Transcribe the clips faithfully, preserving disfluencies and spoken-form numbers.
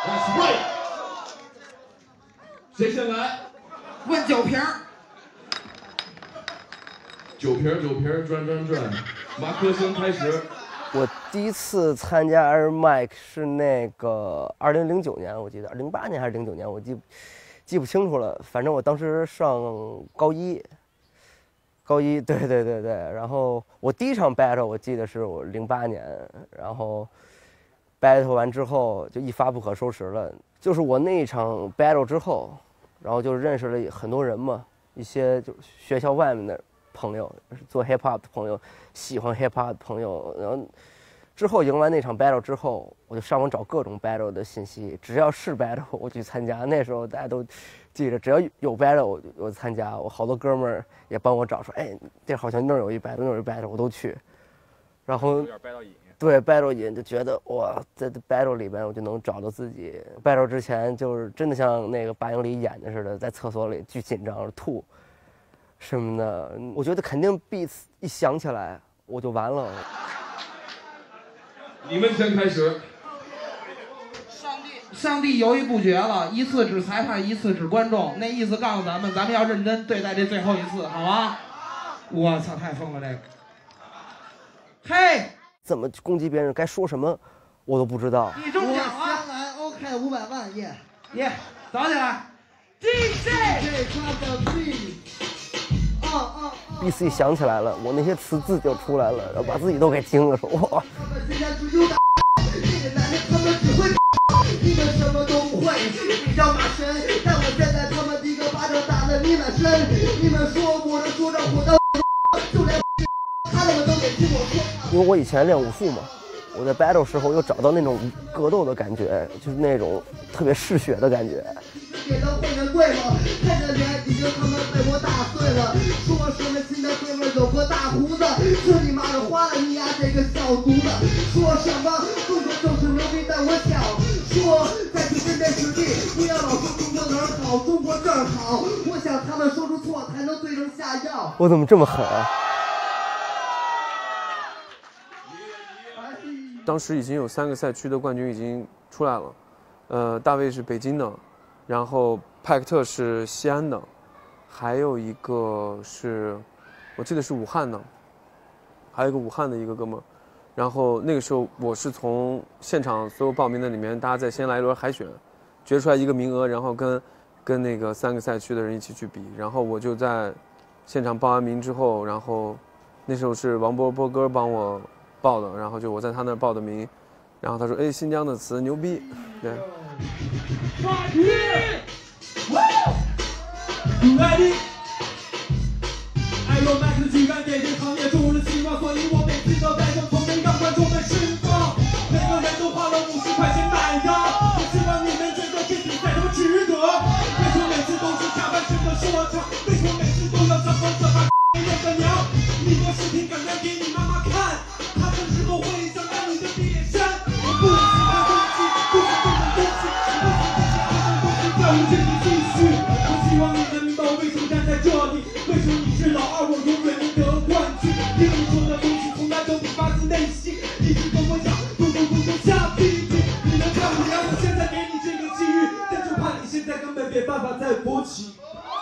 That's right。谁先来？ 问酒瓶儿。 酒瓶儿，酒瓶儿，转转转。马克先开始。 我第一次参加 Air Mike 是那个二零零九年，我记得零八年还是零九年，我记记不清楚了。反正我当时上高一，高一，对对对对。然后我第一场 battle 我记得是我零八年，然后 battle 完之后就一发不可收拾了。就是我那一场 battle 之后，然后就认识了很多人嘛，一些就学校外面的朋友，做 hip hop 的朋友，喜欢 hip hop 的朋友。然后之后赢完那场 battle 之后，我就上网找各种 battle 的信息，只要是 battle 我去参加。那时候大家都记着，只要有 battle 我我参加。我好多哥们儿也帮我找，说哎，这好像那儿有一 battle， 那儿有一 battle， 我都去。然后有点 battle 瘾。 对 battle 瘾就觉得哇，在 battle 里边我就能找到自己。battle 之前就是真的像那个八英里演的似的，在厕所里巨紧张吐什么的。我觉得肯定 beats 一想起来我就完了。 你们先开始。 上帝，上帝犹豫不决了，一次指裁判，一次指观众，那意思告诉咱们，咱们要认真对待这最后一次，好吗？我操，太疯了这个！嘿。 怎么攻击别人，该说什么，我都不知道。 你中奖了， 先来 OK 五百万耶耶！早起来 ，D J drop the beat， 啊啊啊 ！B C 想起来了，我那些词字就出来了，然后把自己都给听了，说哇。 他们现在只有打，这个男人他们只会，你们什么都不会，你叫马神，但我现在他们第一个巴掌打得你满身，你们说我的说唱火到，就连他们都得听我说。 因为我以前练武术嘛，我在 battle 时候又找到那种格斗的感觉，就是那种特别嗜血的感觉。 给了会员贵吗？看着脸已经他们被我打碎了。说什么新的哥们有个大胡子，这你妈的花了你丫这个小犊子！说什么中国就是牛逼，但我想说在去分辨实力，不要老说中国哪儿好，中国这儿好。我想他们说出错才能对症下药。 我怎么这么狠啊？ 当时已经有三个赛区的冠军已经出来了，呃，大卫是北京的，然后派克特是西安的，还有一个是，我记得是武汉的，还有一个武汉的一个哥们儿。然后那个时候我是从现场所有报名的里面，大家再先来一轮海选，决出来一个名额，然后跟跟那个三个赛区的人一起去比。然后我就在现场报完名之后，然后那时候是王波波哥帮我报的，然后就我在他那儿报的名，然后他说：“哎，新疆的词牛逼。”对。 爱有麦克的举杆给这行业注入了希望，所以我每次都带着从没让观众们失望。每个人都花了五十块钱买的，我希望你们觉得这比赛他妈值得。为什么每次都是下半身的说唱？为什么每次都要怎么怎么认个娘？你的视频赶快给你妈妈看，她什时候会想到你的毕业衫？我不喜欢东西，不是这种东西，不是这些这种东西在无限的继续。我希望你能明白我为什么站在这里，为什么你是老二，我永远能得冠军。听你说的东西从来都不发自内心，一直跟我讲咚咚咚咚下地狱。你能看不了，我现在给你这个机遇，但就怕你现在根本没办法再勃起。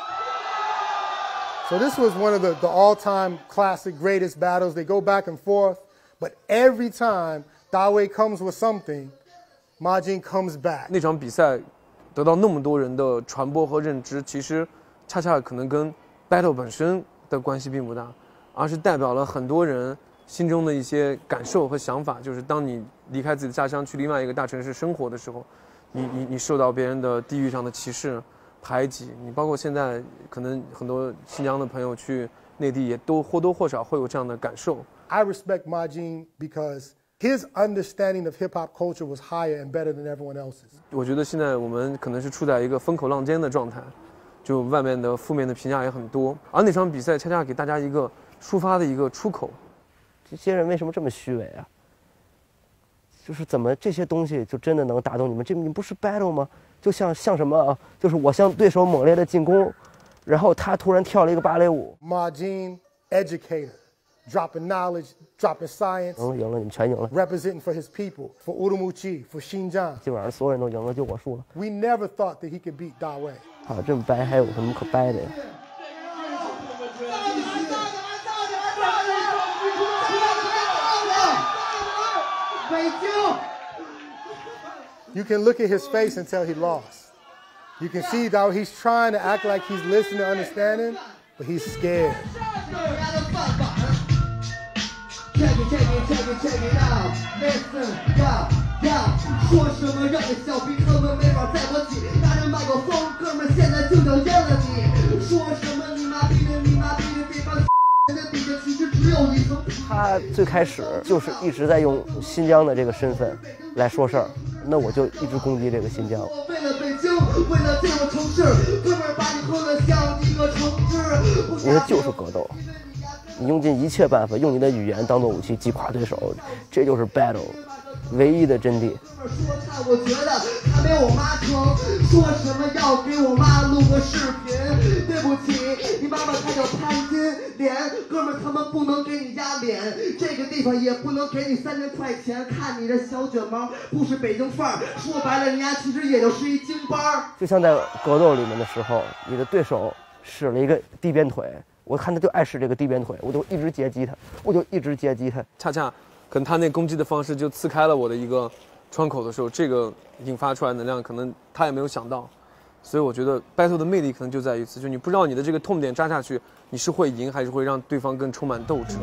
So this was one of the, the all-time classic greatest battles. They go back and forth, but every time Dawei comes with something, Majin comes back. 那场比赛得到那么多人的传播和认知，其实恰恰可能跟 battle 本身的关系并不大，而是代表了很多人心中的一些感受和想法。就是当你离开自己的家乡去另外一个大城市生活的时候，你你你受到别人的地域上的歧视、排挤，你包括现在可能很多新疆的朋友去内地也都或多或少会有这样的感受。 I respect Majin because his understanding of hip-hop culture was higher and better than everyone else's. 我觉得现在我们可能是处在一个风口浪尖的状态，就外面的负面的评价也很多，而那场比赛恰恰给大家一个抒发的一个出口。 这些人为什么这么虚伪啊？就是怎么这些东西就真的能打动你们？这你们不是 battle 吗？就像像什么啊？就是我向对手猛烈的进攻，然后他突然跳了一个芭蕾舞。 Majin, educator, dropping knowledge, dropping science. 赢了，赢了，你们全赢了。 Representing for his people, for Urumqi, for Xinjiang. 基本上所有人都赢了，就我输了。 We never thought that he could beat Da Wei. 啊，这么掰还有什么可掰的呀？ You can look at his face and tell he lost. You can see that he's trying to act like he's listening, understanding, but he's scared. Check it, check it, check it, check it out. Listen, yeah, yeah. 说什么让你小逼哥们没法再勃起？拿着麦克风，哥们现在就要淹了你。说什么你妈逼的，你妈逼的这帮人的底下其实只有一层。 他最开始就是一直在用新疆的这个身份来说事儿，那我就一直攻击这个新疆。 为了北京，为了这个城市，哥们把你喝得像一个橙汁。 因为就是格斗。 你用尽一切办法，用你的语言当做武器击垮对手，这就是 battle 唯一的真谛。 说他，我觉得他没我妈疼。说什么要给我妈录个视频？对不起，你妈妈她叫潘金莲，哥们他们不能给你压脸，这个地方也不能给你三千块钱。看你这小卷毛，不是北京范儿。说白了，人家其实也就是一京班儿。 就像在格斗里面的时候，你的对手使了一个地边腿。 我看他就爱使这个地边腿，我就一直截击他，我就一直截击他。 恰恰，可能他那攻击的方式就刺开了我的一个窗口的时候，这个引发出来的能量，可能他也没有想到。所以我觉得 battle 的魅力可能就在于此，就你不知道你的这个痛点扎下去，你是会赢还是会让对方更充满斗志。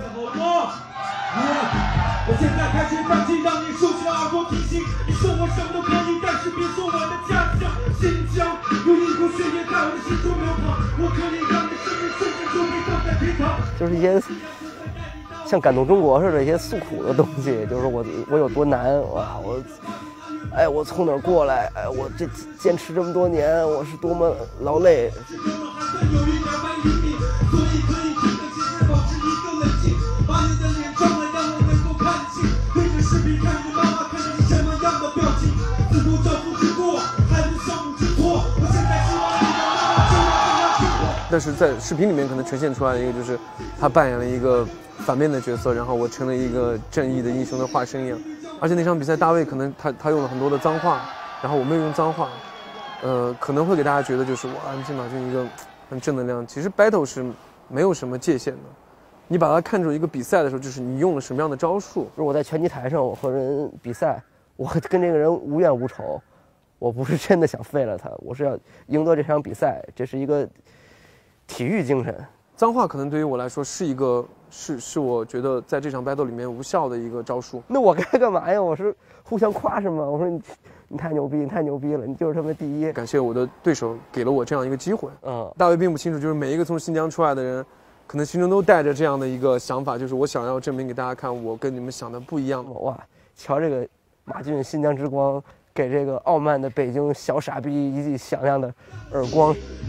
我现在开始放弃，让你竖起了耳朵提醒，你说我什么都可以，但是别说我的家乡新疆有一股血液在我的心中流淌，我可以让你生命瞬间就被放在天堂。 就是一些像感动中国似的一些诉苦的东西，就是我我有多难哇，我哎我从哪儿过来，哎我这坚持这么多年，我是多么劳累。 有一点万厘米，所以可以听得见，保持一个冷静，把你的脸撞了，让我能够看清。对着视频看你妈妈看着你什么样的表情，自古教父之过，还不孝母之托。我现在希望你的妈妈就要这样听我。 但是在视频里面可能呈现出来的一个就是他扮演了一个反面的角色，然后我成了一个正义的英雄的化身一样。而且那场比赛大卫可能他他用了很多的脏话，然后我没有用脏话，呃，可能会给大家觉得就是哇，金马俊一个很正能量。其实 battle 是没有什么界限的，你把它看作一个比赛的时候，就是你用了什么样的招数。 如果在拳击台上我和人比赛，我跟这个人无怨无仇，我不是真的想废了他，我是要赢得这场比赛，这是一个体育精神。 脏话可能对于我来说是一个是是我觉得在这场 battle 里面无效的一个招数。 那我该干嘛呀？我是互相夸是吗？我说你你太牛逼，你太牛逼了，你就是他们第一。 感谢我的对手给了我这样一个机会。 嗯， 大卫并不清楚，就是每一个从新疆出来的人，可能心中都带着这样的一个想法，就是我想要证明给大家看，我跟你们想的不一样。 哇，瞧这个马俊新疆之光，给这个傲慢的北京小傻逼一记响亮的耳光。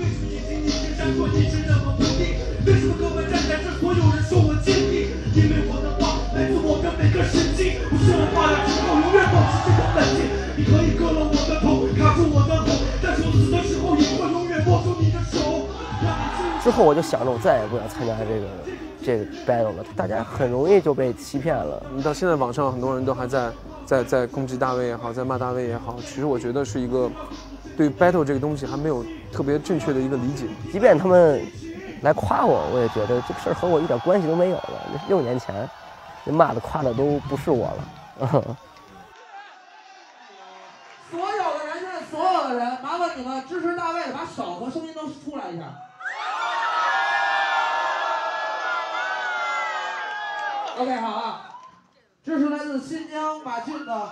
为什么各位站在这，所有人说我坚定？因为我的话来自我跟每个神经。我说完话了之后，永远保持这种冷静。你可以割了我的头，卡住我的喉，但是我死的时候也会永远握住你的手。 之后我就想着，我再也不要参加这个这个 battle 了，大家很容易就被欺骗了。 你到现在网上很多人都还在在在攻击大卫也好，在骂大卫也好，其实我觉得是一个对 battle 这个东西还没有特别正确的一个理解。 即便他们来夸我，我也觉得这个事儿和我一点关系都没有了。那是六年前，那骂的夸的都不是我了。 所有的人，现在所有的人，麻烦你们支持大卫的，把手和声音都出来一下。OK， 好啊，这是来自新疆马俊的。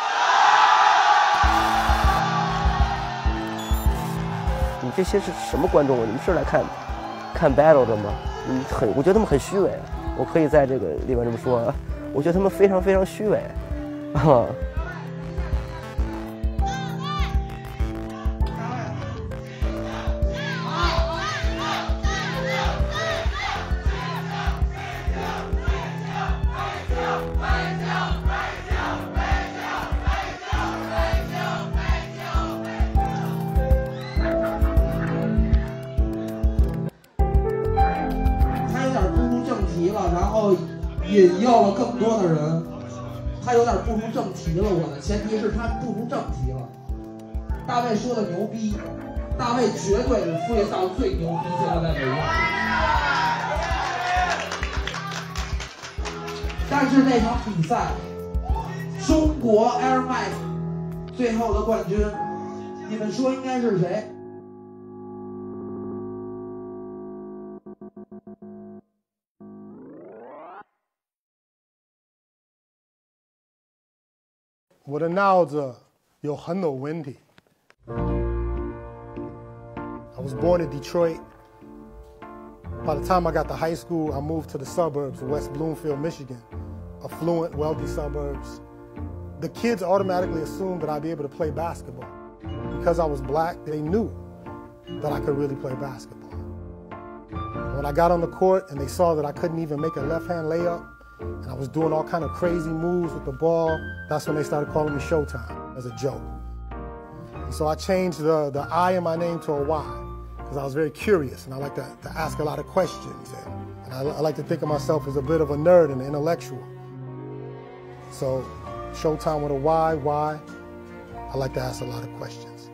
你这些是什么观众啊？你们是来看看 battle 的吗？嗯，很，我觉得他们很虚伪。我可以在这个里面这么说，我觉得他们非常非常虚伪。啊。 他有点不入正题了，然后引诱了更多的人。他有点不入正题了，我的前提是他不入正题了。大卫说的牛逼，大卫绝对是freestyle最牛逼，现在在美国。但是那场比赛，中国 Air Mike 最后的冠军，你们说应该是谁？ 我的脑子有很多问题。I was born in Detroit. By the time I got to high school, I moved to the suburbs of West Bloomfield, Michigan, affluent, wealthy suburbs. The kids automatically assumed that I'd be able to play basketball. Because I was black, they knew that I could really play basketball. When I got on the court and they saw that I couldn't even make a left-hand layup, and I was doing all kind of crazy moves with the ball, that's when they started calling me Showtime as a joke. And so I changed the, the I in my name to a Y, because I was very curious and I like to, to ask a lot of questions. And, and I, I like to think of myself as a bit of a nerd and an intellectual. So Showtime with a Y, why? I like to ask a lot of questions.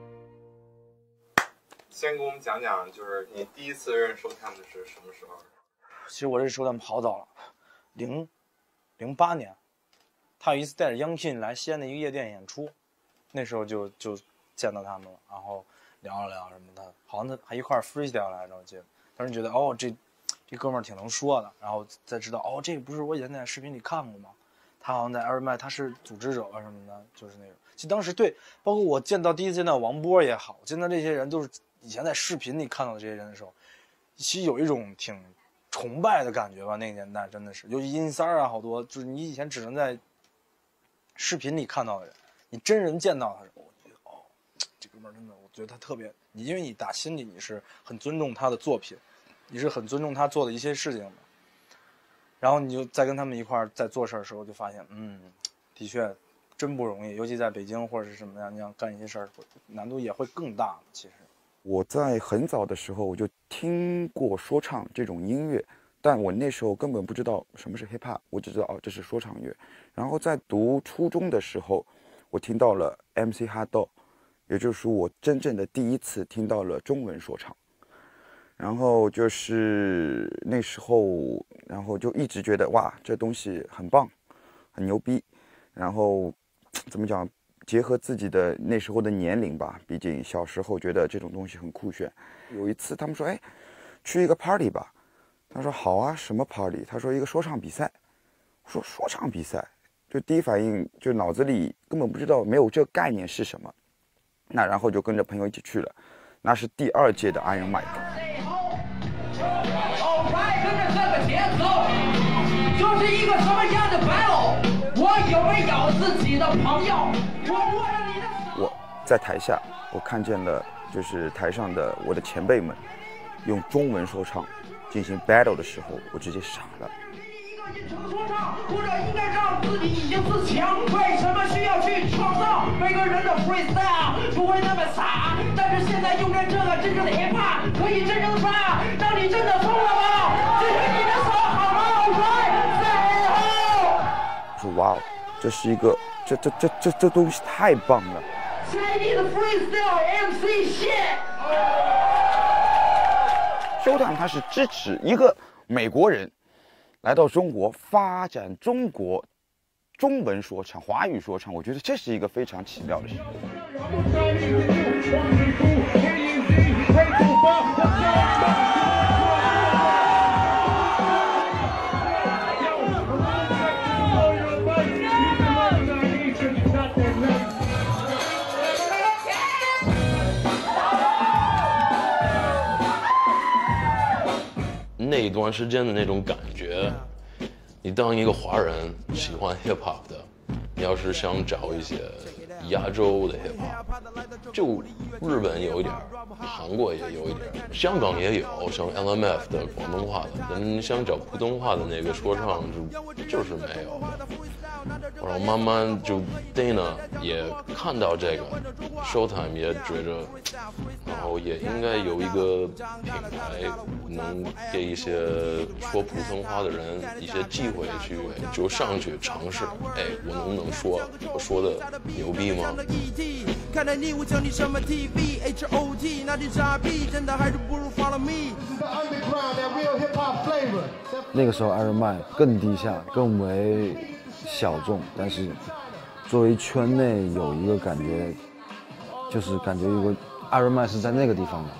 先给我们讲讲，就是你第一次认识 Showtime 的是什么时候？ 其实我认识 Showtime 好早了。零零八年，他有一次带着央聘来西安的一个夜店演出，那时候就就见到他们了，然后聊了聊什么的，好像他还一块 freestyle 来着，我记得。当时觉得哦，这这哥们儿挺能说的，然后再知道哦，这个不是我以前在视频里看过吗？他好像在 Air Mike 他是组织者啊什么的，就是那种。其实当时对，包括我见到第一次见到王波也好，见到这些人都是以前在视频里看到的这些人的时候，其实有一种挺崇拜的感觉吧，那个年代真的是，尤其阴三啊，好多就是你以前只能在视频里看到的人，你真人见到他，我觉得哦，这哥们儿真的，我觉得他特别，你因为你打心里你是很尊重他的作品，你是很尊重他做的一些事情的，然后你就在跟他们一块儿在做事的时候，就发现，嗯，的确真不容易，尤其在北京或者是什么样，你要干一些事儿，难度也会更大。其实。 我在很早的时候我就听过说唱这种音乐，但我那时候根本不知道什么是 hip hop， 我只知道哦这是说唱乐。然后在读初中的时候，我听到了 M C Hotdog， 也就是我真正的第一次听到了中文说唱。然后就是那时候，然后就一直觉得哇这东西很棒，很牛逼。然后怎么讲？结合自己的那时候的年龄吧，毕竟小时候觉得这种东西很酷炫。有一次他们说，哎，去一个 party 吧。他说好啊，什么 party？ 他说一个说唱比赛。我说说唱比赛，就第一反应就脑子里根本不知道，没有这个概念是什么。那然后就跟着朋友一起去了，那是第二届的 Iron Mike。 跟着这个节奏，就是一个什么样的 battle？ 我有没有自己的朋友？我握着你的手。 我在台下，我看见了，就是台上的我的前辈们，用中文说唱进行 battle 的时候，我直接傻了。 说唱，或者应该让自己已经自强。为什么需要去创造？每个人的 freestyle 不会那么傻，但是现在用着这个真正的 hip hop 可以真正的 rap， 当你真的疯了吗？举起你的手好吗？ 说哇，这是一个，这这这这这东西太棒了。 Chinese freestyle M C shit。 Showtime 他是支持一个美国人来到中国发展中国中文说唱、华语说唱，我觉得这是一个非常奇妙的事情。 那一段时间的那种感觉，你当一个华人喜欢 hip hop 的，你要是想找一些亚洲的 hip hop， 就日本有一点，韩国也有一点，香港也有，像 L M F 的广东话的，但你想找普通话的那个说唱就就是没有的。 然后慢慢就 Dana 也看到这个 ，Showtime 也觉着，然后也应该有一个品牌能给一些说普通话的人一些机会去就上去尝试，哎，我能不能说我说的牛逼吗？ 看来你我教你什么 T V H O T 那点傻逼，真的还是不如 follow me。 那个时候 Iron Mike 更低下，更为小众，但是作为圈内有一个感觉，就是感觉有个 Iron Mike 是在那个地方的，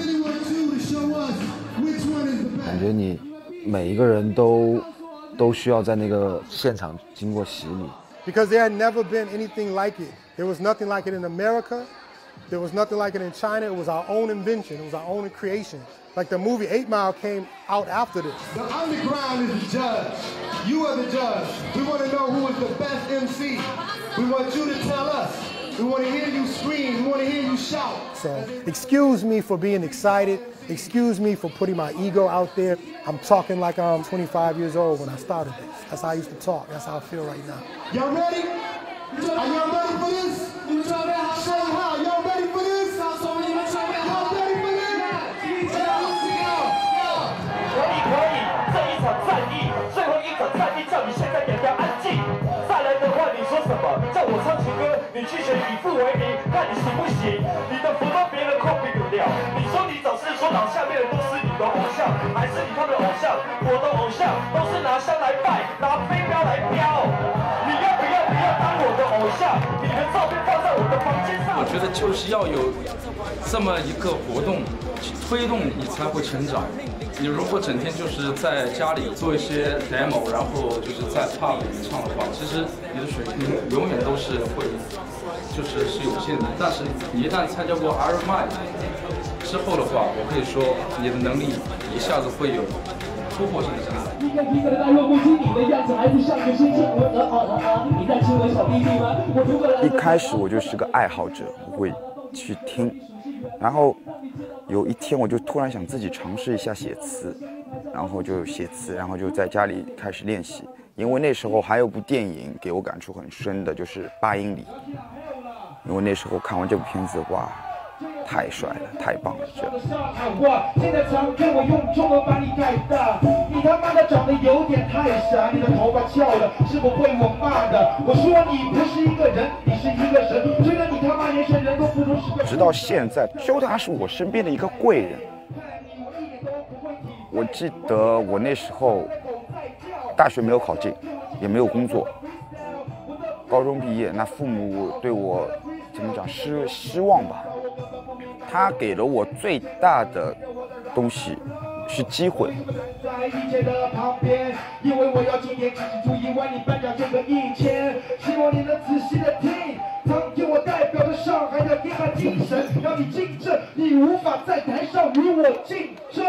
感觉你每一个人都都需要在那个现场经过洗礼。 Because there had never been anything like it. There was nothing like it in America. There was nothing like it in China. It was our own invention. It was our own creation. Like the movie Eight Mile came out after this. The underground is the judge. You are the judge. We want to know who is the best M C. We want you to tell us. We want to hear you scream. We want to hear you shout. So excuse me for being excited. Excuse me for putting my ego out there. I'm talking like I'm twenty-five years old when I started this. That's how I used to talk. That's how I feel right now. Y'all ready? Are y'all ready for this? Show them how. Y'all ready for this? Y'all ready for this? 可以可以，这一场战役，最后一场战役，叫你现在也要安静。再来的话，你说什么？叫我唱情歌，你去选以父为名，看你行不行？你的服装别人 copy 不了。你说你总是说党下面的都是你的偶像，还是你他们的偶像？我的偶像都是拿香来拜，拿飞镖来飙。你要不要不要当我的偶像？你的照片放在我的房间上。 我觉得就是要有这么一个活动去推动你，才会成长。你如果整天就是在家里做一些 demo， 然后就是在 pub 里唱的话，其实你的水平永远都是会，就是是有限的。但是你一旦参加过 Iron Mike 之后的话，我可以说你的能力一下子会有突破性的增长。一个一个的带入不经你的样子，还不像个新生活。呃呃呃，你在亲我小弟弟吗？我如果来。 一开始我就是个爱好者，我会去听，然后。有一天我就突然想自己尝试一下写词，然后就写词，然后就在家里开始练习。因为那时候还有部电影给我感触很深的，就是《八英里》。因为那时候看完这部片子，哇，太帅了，太棒了！这。 现在常跟我用中文把你盖大，你他妈的长得有点太傻，你的头发翘了，是不会我骂的。我说你不是一个人，你是一个神，觉得你他妈连神人都不如是个。 直到现在，Showtime是我身边的一个贵人。我记得我那时候大学没有考进，也没有工作，高中毕业，那父母对我怎么讲失失望吧。他给了我最大的东西是机会。 在一切的旁边，因为我要今年只出一万，你颁奖就个一千，希望你能仔细的听，曾经我代表着上海的黑暗精神，让你竞争，你无法在台上与我竞争。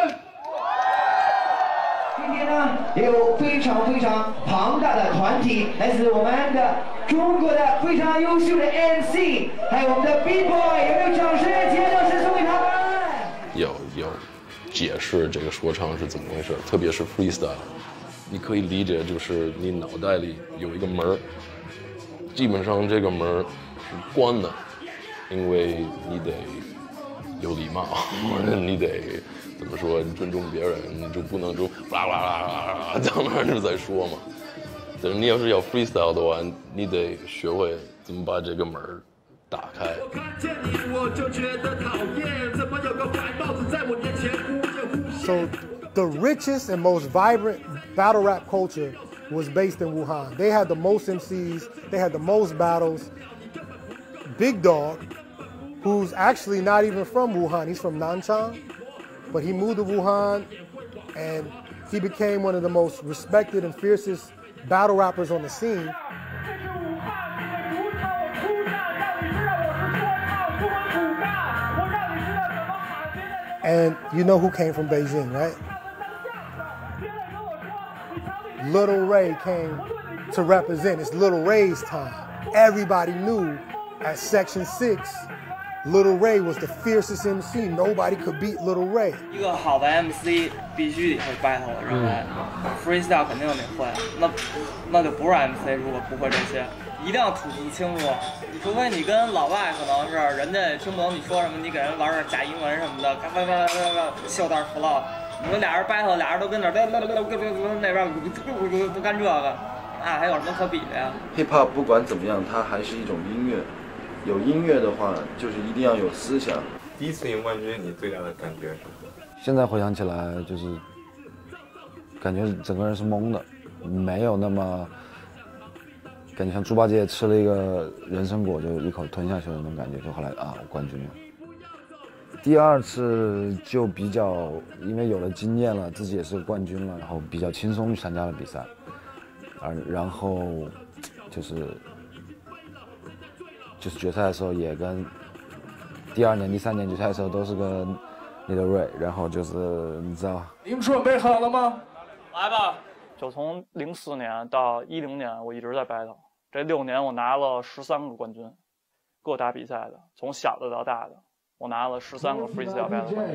今天呢，也有非常非常庞大的团体，来自我们的中国的非常优秀的 M C， 还有我们的 B boy， 有没有掌声？今天掌声送给他们。 要要解释这个说唱是怎么回事，特别是 freestyle， 你可以理解就是你脑袋里有一个门，基本上这个门是关的，因为你得有礼貌，或者你得。怎么说？尊重别人，你就不能就啦啦啦啦啦，当然就在说嘛。但是你要是要 freestyle 的话，你得学会怎么把这个门打开。 So, the richest and most vibrant battle rap culture was based in Wuhan. They had the most M Cs. They had the most battles. Big Dog, who's actually not even from Wuhan. He's from Nanchang. But he moved to Wuhan, and he became one of the most respected and fiercest battle rappers on the scene. And you know who came from Beijing, right? Little Ray came to represent. It's Little Ray's time. Everybody knew at Section six Little Ray was the fiercest M C. Nobody could beat Little Ray. 一个好的 M C 必须得会 battle， 我认为 freestyle 肯定得会，那那就不是 M C， 如果不会这些，一定要吐字清楚。除非你跟老外可能是人家听不懂你说什么，你给人玩点假英文什么的，嘎嘎嘎嘎嘎秀段 flow。你们俩人 battle， 俩人都跟那那那那那边不干这个，那还有什么可比的呀 ？Hip Hop 不管怎么样，它还是一种音乐。有音乐的话，就是一定要有思想。 第一次赢冠军，你最大的感觉是什么？ 现在回想起来，就是感觉整个人是懵的，没有那么感觉像猪八戒吃了一个人参果就一口吞下去的那种感觉，就后来啊，我冠军了。第二次就比较，因为有了经验了，自己也是冠军了，然后比较轻松去参加了比赛，而然后就是就是决赛的时候也跟第二年、第三年决赛的时候都是跟李德瑞，然后就是你知道， 你们准备好了吗？ 来吧！就从零四年到一零年，我一直在 battle， 这六年我拿了十三个冠军，各大比赛的，从小的到大的。我拿了十三个 freestyle battle 冠军。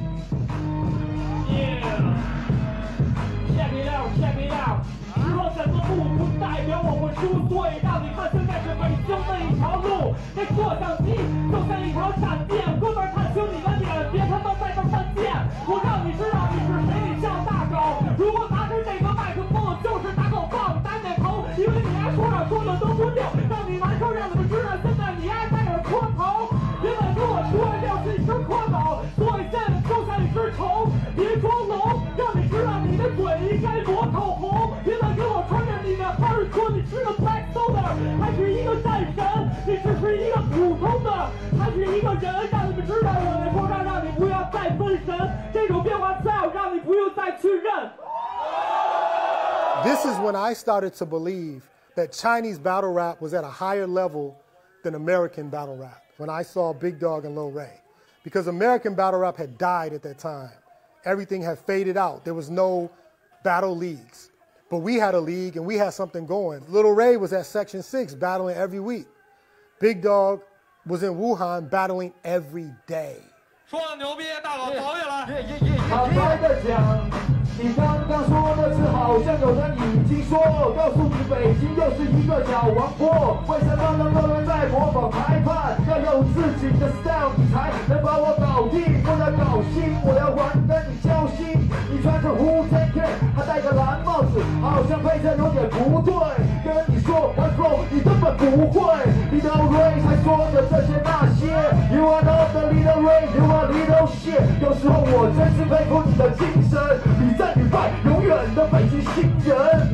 Check it out, check it out。时候选择路不代表我会输，所以让你看现在是北京的一条路。这摄像机就像一条闪电，哥们儿看清你的脸，别他妈在这犯贱。我让你知道你是谁，你像大狗。如果拿着这个麦克风，就是打狗棒打脸头，因为你爱说啥说的都不对，让你难受，让你们知道现在你爱在这磕头。别再跟我说要是一只蝌蚪，所以现在就像一只虫，别装聋，让你知道你的嘴应该抹口红。别再跟我穿着你的哈儿说你是个 black soda， 还是一个战神，你只是一个普通的，还是一个人，让你们知道我在说唱，让你不要再分神，这种变化 style 让你不用再去认。 This is when I started to believe that Chinese battle rap was at a higher level than American battle rap. When I saw Big Dog and Lil Ray, because American battle rap had died at that time. Everything had faded out. There was no battle leagues. But we had a league and we had something going. Lil Ray was at Section six battling every week. Big Dog was in Wuhan battling every day. 说的牛逼，大佬走起来！ 坦白的讲，你刚刚说的是好像有人已经说，告诉你北京又是一个小王国，为什么那么多人在模仿裁判？要有自己的 style， 你才能把我搞定。我要搞心，我要玩跟你交心。你穿着 Wu-Tang Clan， 还戴个蓝帽子，好像配色有点不对。跟你说玩 flow， 你根本不会。Little Ray 才说的这些那些 ，You are not the Little Ray，You are little shit。有时候我真是佩服你的精神，比战与败，永远的北京新人。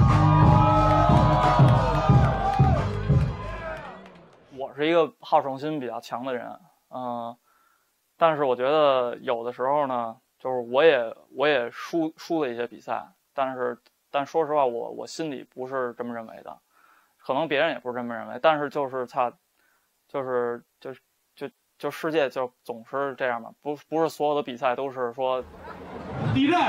我是一个好胜心比较强的人，嗯、呃，但是我觉得有的时候呢，就是我也我也输输了一些比赛，但是但说实话，我我心里不是这么认为的，可能别人也不是这么认为，但是就是他，就是就就就世界就总是这样嘛，不不是所有的比赛都是说敌人，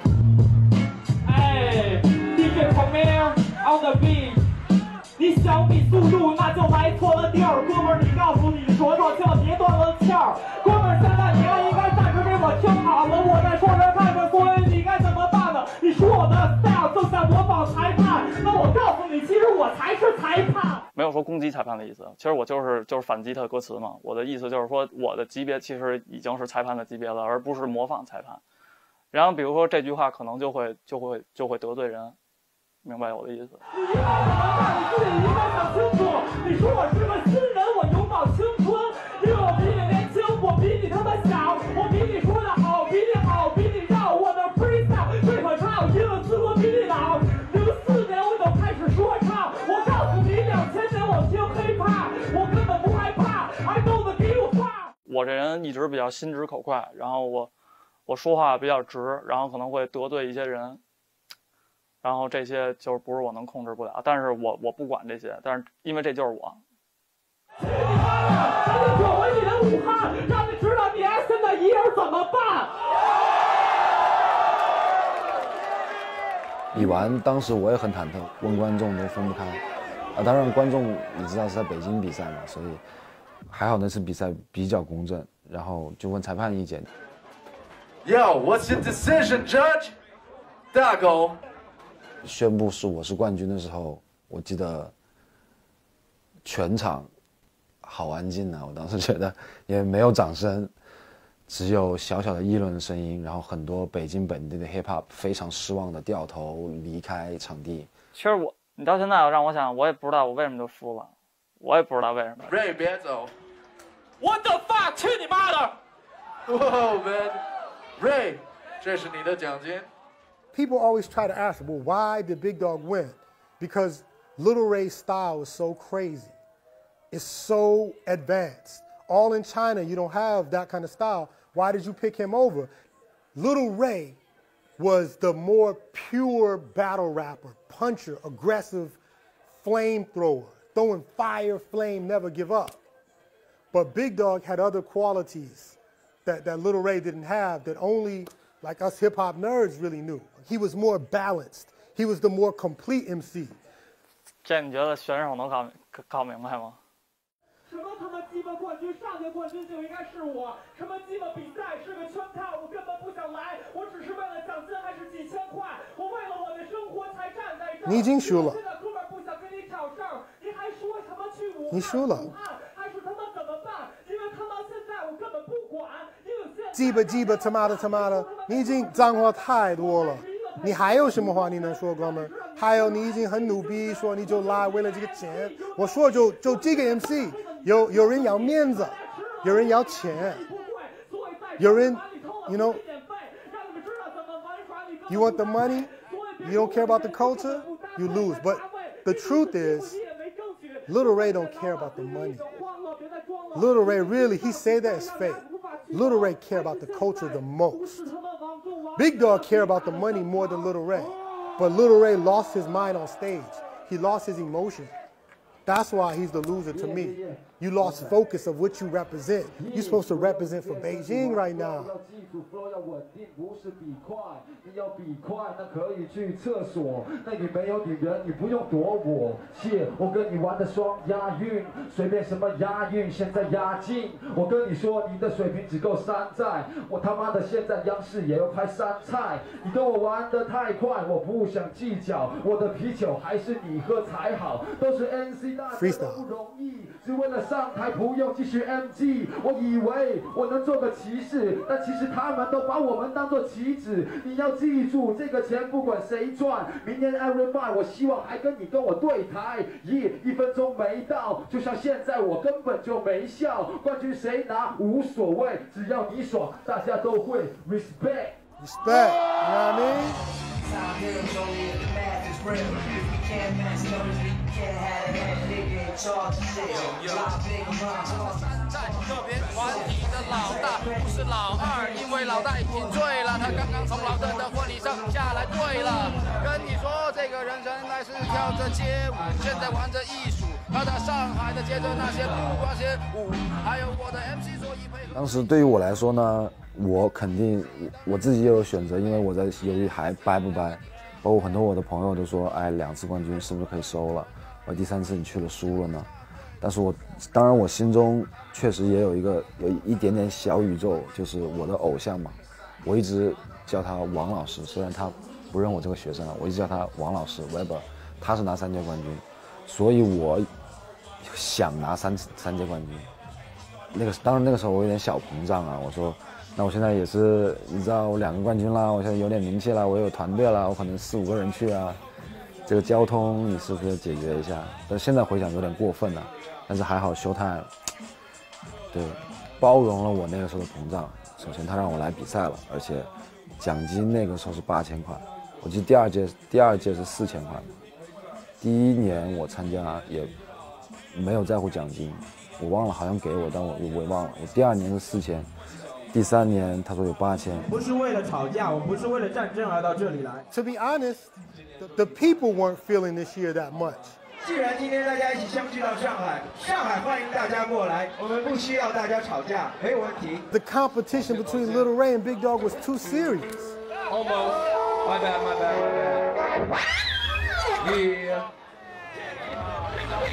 哎 ，D J Premier on the beat。你想比速度，那就来错了地儿，哥们儿，你告诉你的茁壮，千万别断了气儿。哥们儿，现在你们应该暂时给我听好了，我在说着看着，所以你该怎么办呢？你说我的 style 就像模仿裁判，那我告诉你，其实我才是裁判。 没有说攻击裁判的意思，其实我就是就是反击他的歌词嘛。我的意思就是说，我的级别其实已经是裁判的级别了，而不是模仿裁判。然后比如说这句话可能就会就会就会得罪人。明白我的意思。 你应该怎么办？你自己应该想清楚。你说我是个新人，我拥抱青春，因为我比你年轻，我比你他妈小，我比你说的好，比你好，比你绕。我的 freestyle 最可靠，因为资格比你老。零四年我就开始说唱，我告诉你，两千年我听黑怕，我根本不害怕。I know the deal。 我这人一直比较心直口快，然后我我说话比较直，然后可能会得罪一些人。然后这些就是不是我能控制不了，但是我我不管这些，但是因为这就是我。 去你妈呀！赶紧滚回你的武汉，让你知道你还现在一人怎么办。 比完当时我也很忐忑，问观众都分不开，啊，当然观众你知道是在北京比赛嘛，所以还好那次比赛比较公正，然后就问裁判意见。 Yo, what's your decision, Judge? 大狗。 宣布是我是冠军的时候，我记得全场好安静啊！我当时觉得也没有掌声，只有小小的议论声音，然后很多北京本地的 hip hop 非常失望的掉头离开场地。 其实我，你到现在让我想，我也不知道我为什么就输了，我也不知道为什么。 Ray 别走 ！What the fuck！ 去你妈的 ！Whoa man， Ray， 这是你的奖金。 People always try to ask, well, why did Big Dog win? Because Little Ray's style is so crazy. It's so advanced. All in China, you don't have that kind of style. Why did you pick him over? Little Ray was the more pure battle rapper, puncher, aggressive, flamethrower, throwing fire, flame, never give up. But Big Dog had other qualities that, that Little Ray didn't have that only like us hip-hop nerds really knew. He was more balanced. He was the more complete M C. 这你觉得选手能搞搞明白吗？ 什么他妈鸡巴冠军，上届冠军就应该是我。什么鸡巴比赛是个圈套，我根本不想来。我只是为了奖金还是几千块，我为了我的生活才站在这。 你已经输了。 现在哥们不想跟你挑事儿，你还说什么去武汉？ 你输了。 还是他妈怎么办？因为看到现在我根本不管，因为现在。 鸡巴鸡巴他妈的他妈的，你已经脏话太多了。你还有什么话你能说，哥们儿？还有你已经很努逼，说你就来为了这个钱。我说就就这个 M C， 有有人要面子，有人要钱，有人 ，you know， you want the money, you don't care about the culture, you lose. But the truth is, Little Ray don't care about the money. Little Ray really, he say that is fake. Little Ray care about the culture the most. Big Dog care about the money more than Little Ray. But Little Ray lost his mind on stage. He lost his emotion. That's why he's the loser to me. You lost focus of what you represent. You're supposed to represent for Beijing right now. 要稳定，不是比快。你要比快，那可以去厕所。那你没有女人，你不用躲我。谢，我跟你玩的双押韵，随便什么押韵，现在押金。我跟你说，你的水平只够山寨。我他妈的现在央视也要拍山菜。你跟我玩的太快，我不想计较。我的啤酒还是你喝才好，都是 N C 大真的不容易，只为了上台不用继续 M G。我以为我能做个骑士，但其实他们都把我们当作棋子。你要记住，这个钱不管谁赚，明年 Iron Man 我希望还跟你跟我对台。一一分钟没到，就像现在我根本就没笑。冠军谁拿无所谓，只要你爽，大家都会 respect。 Respect, you know what I mean? 山寨特别团体的老大不是老二，因为老大已经醉了，他刚刚从老邓的婚礼上下来。对了，跟你说，这个人原来是跳着街舞，现在玩着艺术。他在上海的街着那些不光些舞，还有我的 M C 所以配合。 当时对于我来说呢，我肯定我自己也有选择，因为我在犹豫还掰不掰。包括很多我的朋友都说，哎，两次冠军是不是可以收了？我第三次你去了输了呢？但是我当然我心中确实也有一个有一点点小宇宙，就是我的偶像嘛，我一直叫他王老师，虽然他不认我这个学生了，我一直叫他王老师 Weber， 他是拿三届冠军，所以我想拿三三届冠军。那个当然那个时候我有点小膨胀啊，我说。那我现在也是，你知道我两个冠军啦，我现在有点名气啦，我有团队啦，我可能四五个人去啊，这个交通你是不是解决一下？但现在回想有点过分了，但是还好Showtime，对，包容了我那个时候的膨胀。首先他让我来比赛了，而且奖金那个时候是八千块，我记得第二届第二届是四千块，第一年我参加也没有在乎奖金，我忘了好像给我，但我我也忘了，我第二年是四千。第三年他说有八千。 不是为了吵架，我不是为了战争而到这里来。 To be honest, the, the people weren't feeling this year that much. 既然今天大家一起相聚到上海，上海欢迎大家过来，我们不需要大家吵架，没有问题。 The competition between Little Ray and Big Dog was too serious. Almost. My bad, my bad, my bad. Yeah.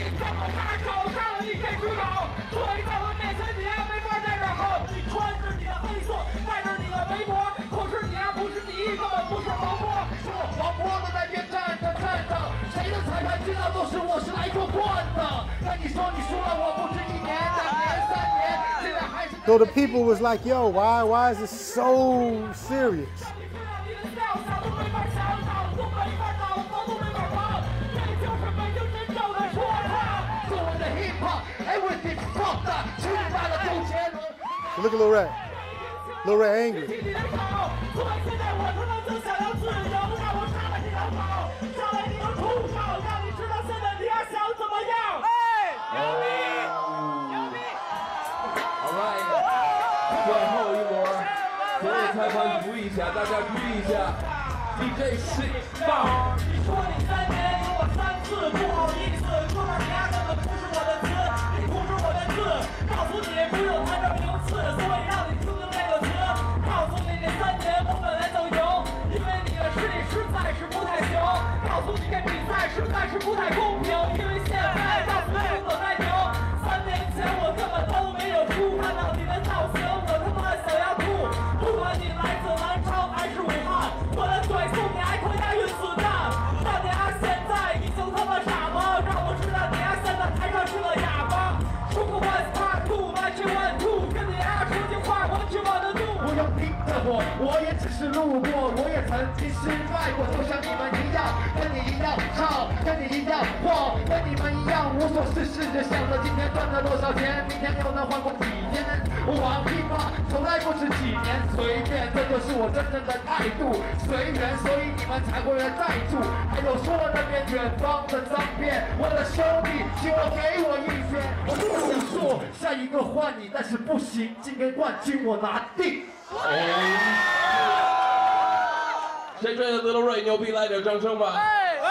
怎么还找上了你这只狗？所以在我面前你还没法在这吼。你穿着你的黑色，戴着你的围脖，可是你还不是第一，根本不是黄渤。是我黄渤都在边站着站着，谁的裁判知道都是我是来做惯的。跟你说你输了我不是一年两年三年，现在还是。 So the people was like, yo, why, why is it so serious? So look at Lil Ray. Lil Ray angry. Alright， 最后一轮，所有裁判注意一下，大家注意一下 ，D J Six 放。你说你三年有我三次，不好意思，哥们儿，你丫根本不是我的词，你不是我的字，告诉你不用在这名次，所以让你听听这个词，告诉你这三年我本来就赢，因为你的实力实在是不太行，告诉你这比赛实在是不太公平，因为现在到此生所在赢，三年前我根本都没有输，看到你的造型我他妈想要吐，不管你来自南昌还是武汉，我的嘴送你还可押韵子弹，那你丫现在已经他妈傻了，让我知道你丫现在台上是个哑巴，说个 one part two one two one two， 跟你丫说句话我只往得怒，不用盯着我，我也只是路过，我也曾经失败过，就像你们一样，跟你一样唱，跟你一样晃，跟你们一样无所事事，着想着今天赚了多少钱，明天又能换过几天，我玩 hiphop 从来不是几年，随便，这就是我真正的态度，随缘，所以你们才会来带住，还有说那边远方的脏辫，我的兄弟，请我给我一拳，我就想说下一个换你，但是不行，今天冠军我拿定。谁追的 Little Ray 牛逼，来点掌声吧！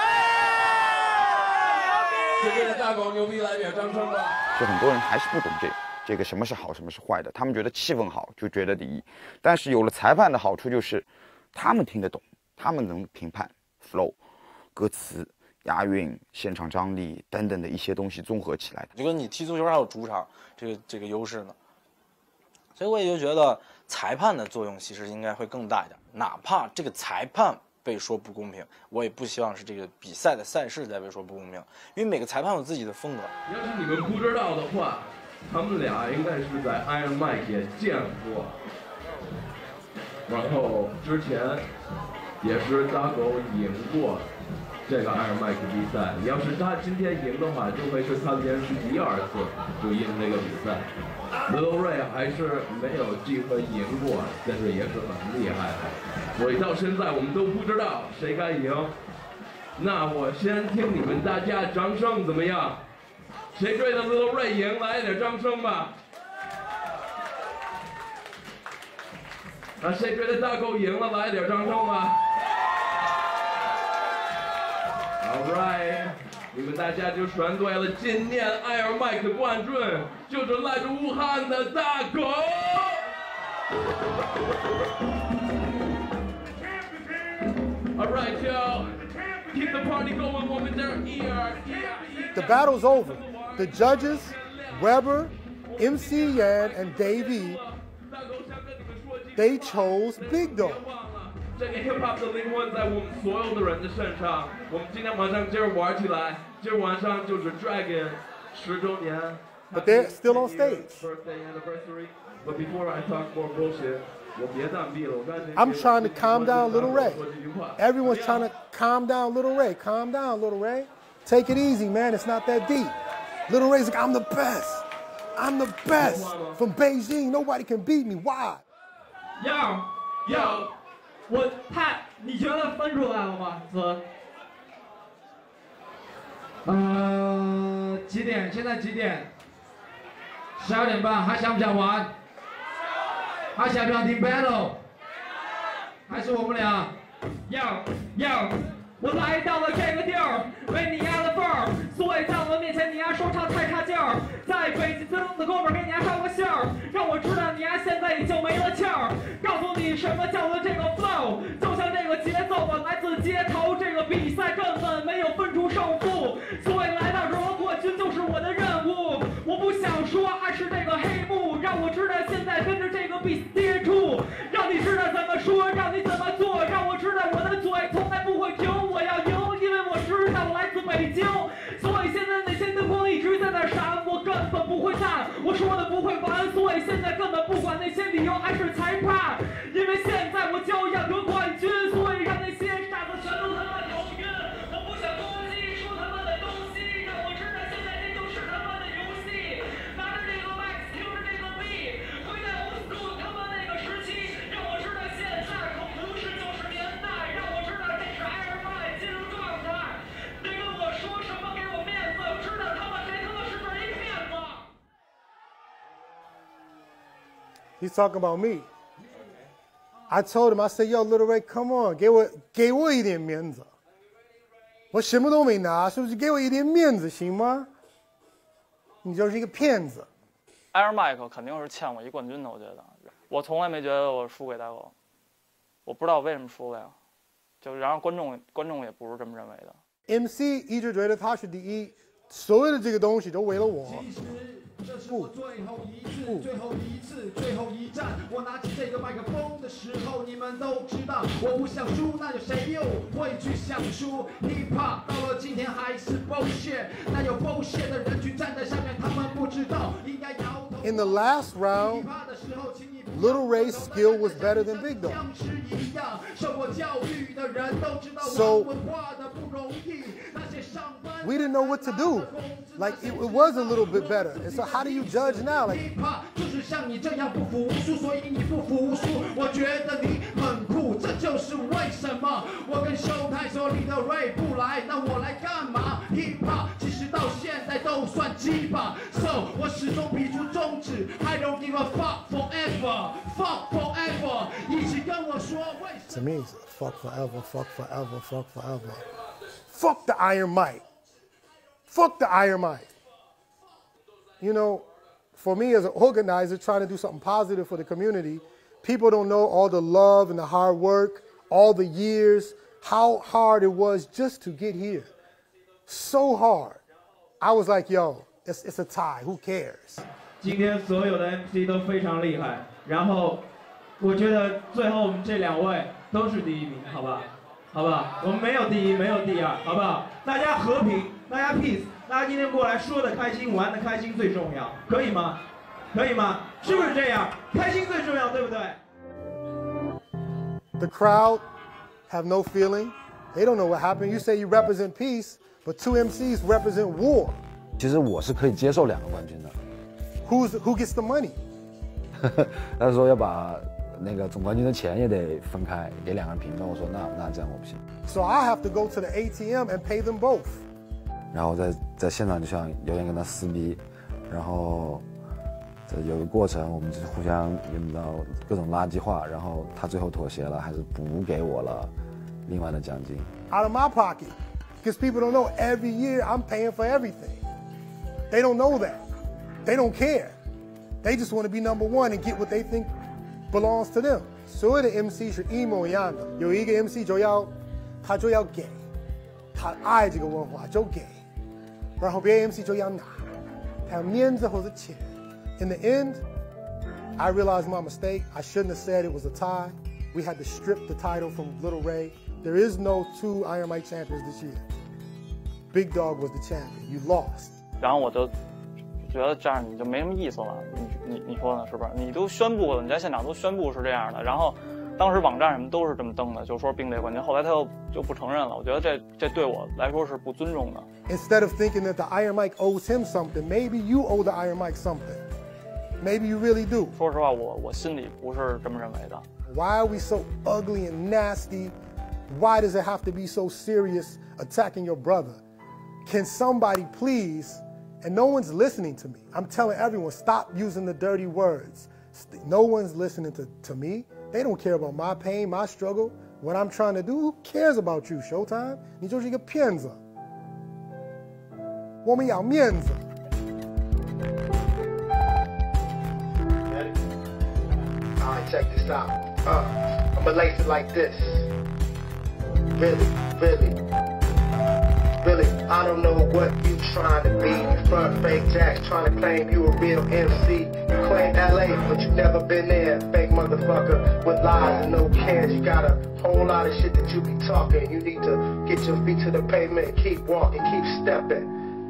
谁追的大狗牛逼，来点掌声吧！ 就很多人还是不懂这这个什么是好，什么是坏的。他们觉得气氛好就觉得第一，但是有了裁判的好处就是，他们听得懂，他们能评判 flow、歌词、押韵、现场张力等等的一些东西综合起来的。 就跟你踢足球还有主场这个这个优势呢。所以我也就觉得裁判的作用其实应该会更大一点，哪怕这个裁判被说不公平，我也不希望是这个比赛的赛事在被说不公平，因为每个裁判有自己的风格。 要是你们不知道的话，他们俩应该是在 Iron Mike 也见过，然后之前也是大狗赢过这个 Iron Mike 比赛。要是他今天赢的话，就会是他连续第二次就赢这个比赛。Little Ray 还是没有机会赢过，但是也是很厉害的。所以到现在我们都不知道谁该赢。那我先听你们大家掌声怎么样？谁追的 Little Ray 赢，来点掌声吧。啊，谁追的大狗赢了，来点掌声吧。All right。你们大家就选对了，今年 Iron Mike 的冠军就是来自武汉的大狗。All right, y'all, keep the party going over there. The battle's over. The judges, Weber, M C Yan, and Davey, they chose Big Dog. 这个 hip hop 的灵魂在我们所有的人的身上。我们今天晚上接着玩起来，今儿晚上就是 Dragon 十周年。 But they're still on stage. Birthday anniversary. But before I talk more bullshit, 我别当逼了。 I'm trying to calm down Little Ray. Everyone's trying to calm down Little Ray. Calm down, Little Ray. Take it easy, man. It's not that deep. Little Ray's like, I'm the best. I'm the best. From Beijing, nobody can beat me. Why? Yo, yo. 我他，你觉得分出来了吗？子？呃，几点？现在几点？十二点半，还想不想玩？还想不想听 battle？ 还是我们俩？要要，我来到了这个地儿，为你压了份儿，所以在我面前你丫说唱太差劲儿，在北京的哥们儿给你丫上个线儿，让我知道你丫现在已经没了气儿，告诉你什么叫做这个 flow， 就像这个节奏吧，来自街头，这个比赛根本没有分出胜负，所以来到这儿，冠军就 beat 接触，让你知道怎么说，让你怎么做，让我知道我的嘴从来不会停，我要赢，因为我知道我来自北京。所以现在那些灯光一直在那闪，我根本不会散，我说的不会完，所以现在根本不管那些理由还是裁判，因为现在我就要得冠军，所以让那些傻子全都他妈有晕。我不想攻击说他们的东西，让我知道现在这就是他们的游戏。拿着这个麦，听着这个 beat， 回到我祖他们那个时期，让我知道现在可不是九十年代，让我知道这是Iron Mike进入状态。别跟我说什么给我面子，知道他们谁他妈是这一骗子。 He's talking about me. I told him, I said, yo, Little Ray, come on, 给我给我一点面子。我什么都没拿，是不是给我一点面子行吗？你就是一个骗子。 Iron Mike 肯定是欠我一冠军的，我觉得。我从来没觉得我输给大狗，我不知道为什么输了呀。就然后观众观众也不是这么认为的。 M C 一直觉得他是第一，所有的这个东西都为了我。 这是我最后一次，最后一次，最后一战。我拿起这个麦克风的时候，你们都知道我不想输，那有谁又会去想输 ？Hip Hop 到了今天还是 bullshit， 那有 bullshit 的人群站在下面，他们不知道应该摇头。 In the last round, Little Ray's skill was better than Big Dog. So we didn't know what to do. Like it, it was a little bit better. And so how do you judge now? Like 就是像你这样不服输，所以你不服输。我觉得你很酷，这就是为什么我跟秀泰说你的 Ray 不来，那我来干嘛 ？Hip Hop 其实到现在都算鸡巴 ，So 我始终比出中指 ，I don't give a fuck forever, fuck forever， 一起跟我说为什么 to me, it's fuck forever, fuck forever, fuck forever. Fuck the Iron Mike. Fuck the Iron Mike. You know, for me as an organizer trying to do something positive for the community, people don't know all the love and the hard work, all the years, how hard it was just to get here. So hard. I was like, yo, it's, it's a tie. Who cares? 今天所有的 M C 都非常厉害，然后我觉得最后我们这两位都是第一名，好吧？好吧，我们没有第一，没有第二，好不好？大家和平，大家 peace， 大家今天过来说的开心，玩的开心最重要，可以吗？可以吗？是不是这样？开心最重要，对不对 ？The crowd have no feeling. They don't know what happened. You say you represent peace, but two M Cs represent war. 其实我是可以接受两个冠军的。 Who's who gets the money? 他说要把那个总冠军的钱也得分开，给两个人平分。我说那那这样我不行。 So I have to go to the A T M and pay them both. 然后在在现场就像有点跟他撕逼，然后这有个过程，我们就互相用到各种垃圾话，然后他最后妥协了，还是补给我了另外的奖金。 Out of my pocket, because people don't know every year I'm paying for everything. They don't know that. They don't care. They just want to be number one and get what they think belongs to them. 所有的 M C 是一模一样的，有一个 M C 就要他就要给，他爱这个文化就给，然后别的 M C 就要拿，他有面子或者钱。In the end, I realized my mistake. I shouldn't have said it was a tie. We had to strip the title from Little Ray. There is no two Iron Mike champions this year. Big Dog was the champion. You lost. 然后我就觉得这样你就没什么意思了，你你你说呢？是不是？你都宣布了，你在现场都宣布是这样的，然后当时网站什么都是这么登的，就说并列冠军。后来他又就不承认了，我觉得这这对我来说是不尊重的。 Instead of thinking that the Iron Mike owes him something, maybe you owe the Iron Mike something. Maybe you really do. 说实话，我我心里不是这么认为的。 Why are we so ugly and nasty? Why does it have to be so serious attacking your brother? Can somebody please? And no one's listening to me. I'm telling everyone, stop using the dirty words. No one's listening to, to me. They don't care about my pain, my struggle, what I'm trying to do. Who cares about you, Showtime? 你就是一个骗子。我们要面子。 Alright, check this out. Uh, I'm gonna lace it like this. Really, really. Really, I don't know what you trying to be. Front fake jacks trying to claim you a real M C. You claim L A, but you never been there. Fake motherfucker with lies and no cares. You got a whole lot of shit that you be talking. You need to get your feet to the pavement, keep walking, keep stepping.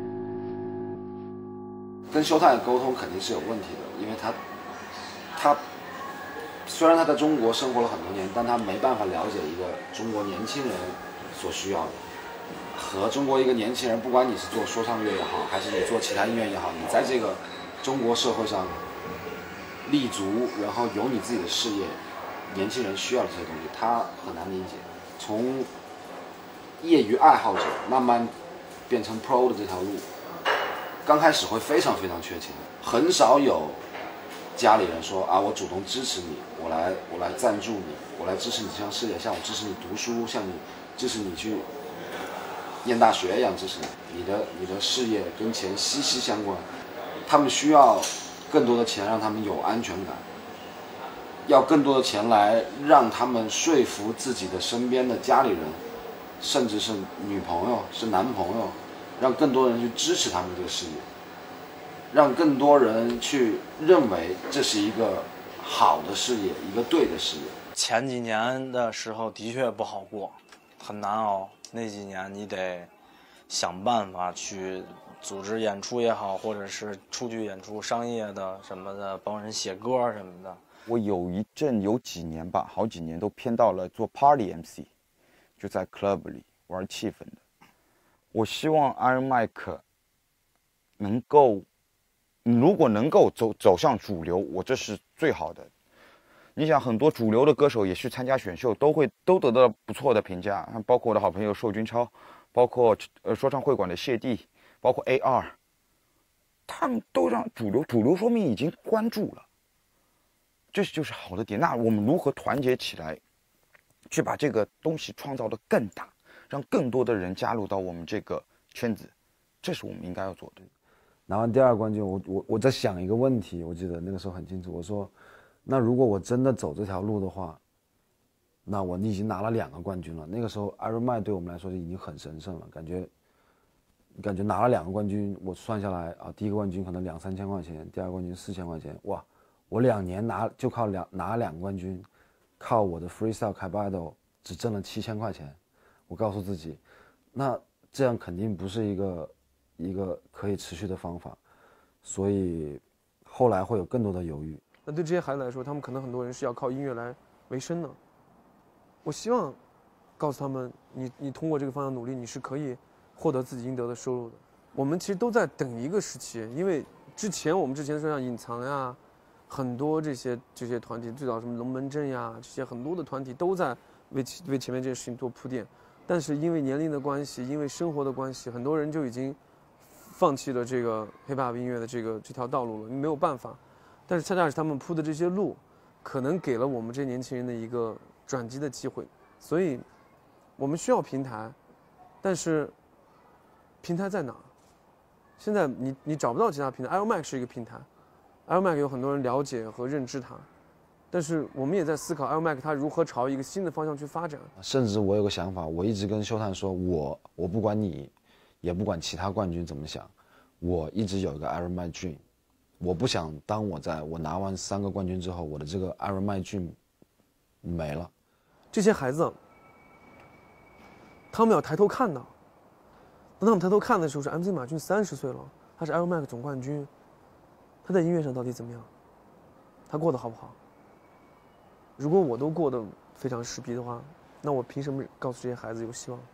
跟修太沟通肯定是有问题的，因为他他虽然他在中国生活了很多年，但他没办法了解一个中国年轻人所需要的。和中国一个年轻人，不管你是做说唱乐也好，还是你做其他音乐也好，你在这个中国社会上立足，然后有你自己的事业，年轻人需要的这些东西，他很难理解。从业余爱好者慢慢变成 pro 的这条路，刚开始会非常非常缺钱，很少有家里人说啊，我主动支持你，我来我来赞助你，我来支持你这项事业，像我支持你读书，像你支持你去念大学一样支持你，你的你的事业跟钱息息相关，他们需要更多的钱让他们有安全感，要更多的钱来让他们说服自己的身边的家里人，甚至是女朋友是男朋友，让更多人去支持他们这个事业，让更多人去认为这是一个好的事业，一个对的事业。 前几年的时候的确不好过，很难熬。那几年你得想办法去组织演出也好，或者是出去演出商业的什么的，帮人写歌什么的。 我有一阵有几年吧，好几年都偏到了做 party M C， 就在 club 里玩气氛的。我希望 Iron Mike 能够，如果能够走走向主流，我这是最好的。你想，很多主流的歌手也去参加选秀，都会都得到不错的评价，包括我的好朋友寿君超，包括呃说唱会馆的谢帝，包括 A R， 他们都让主流主流说明已经关注了，这就是好的点。那我们如何团结起来，去把这个东西创造得更大，让更多的人加入到我们这个圈子，这是我们应该要做的。 拿完第二冠军，我我我在想一个问题，我记得那个时候很清楚，我说。那如果我真的走这条路的话，那我已经拿了两个冠军了。那个时候 Iron Mike 对我们来说就已经很神圣了，感觉感觉拿了两个冠军，我算下来啊，第一个冠军可能两三千块钱，第二个冠军四千块钱，哇！我两年拿就靠两拿两个冠军，靠我的 freestyle 开 battle 只挣了七千块钱。我告诉自己，那这样肯定不是一个一个可以持续的方法，所以后来会有更多的犹豫。 那对这些孩子来说，他们可能很多人是要靠音乐来为生的。我希望告诉他们，你你通过这个方向努力，你是可以获得自己应得的收入的。我们其实都在等一个时期，因为之前我们之前说像隐藏呀，很多这些这些团体，最早什么龙门阵呀，这些很多的团体都在为为前面这个事情做铺垫。但是因为年龄的关系，因为生活的关系，很多人就已经放弃了这个 hiphop 音乐的这个这条道路了，没有办法。但是恰恰是他们铺的这些路，可能给了我们这些年轻人的一个转机的机会。所以，我们需要平台，但是平台在哪？现在你你找不到其他平台。Iron Mike 是一个平台 ，Iron Mike 有很多人了解和认知它，但是我们也在思考 Iron Mike 它如何朝一个新的方向去发展。 甚至我有个想法，我一直跟修探说，我我不管你，也不管其他冠军怎么想，我一直有一个 Iron Mike dream。我不想当我在我拿完三个冠军之后，我的这个 Iron Mike dream 没了。 这些孩子，他们要抬头看到，当他们抬头看的时候，是 M C 马俊三十岁了，他是 Iron Mike 总冠军，他在音乐上到底怎么样？他过得好不好？如果我都过得非常屎逼的话，那我凭什么告诉这些孩子有希望？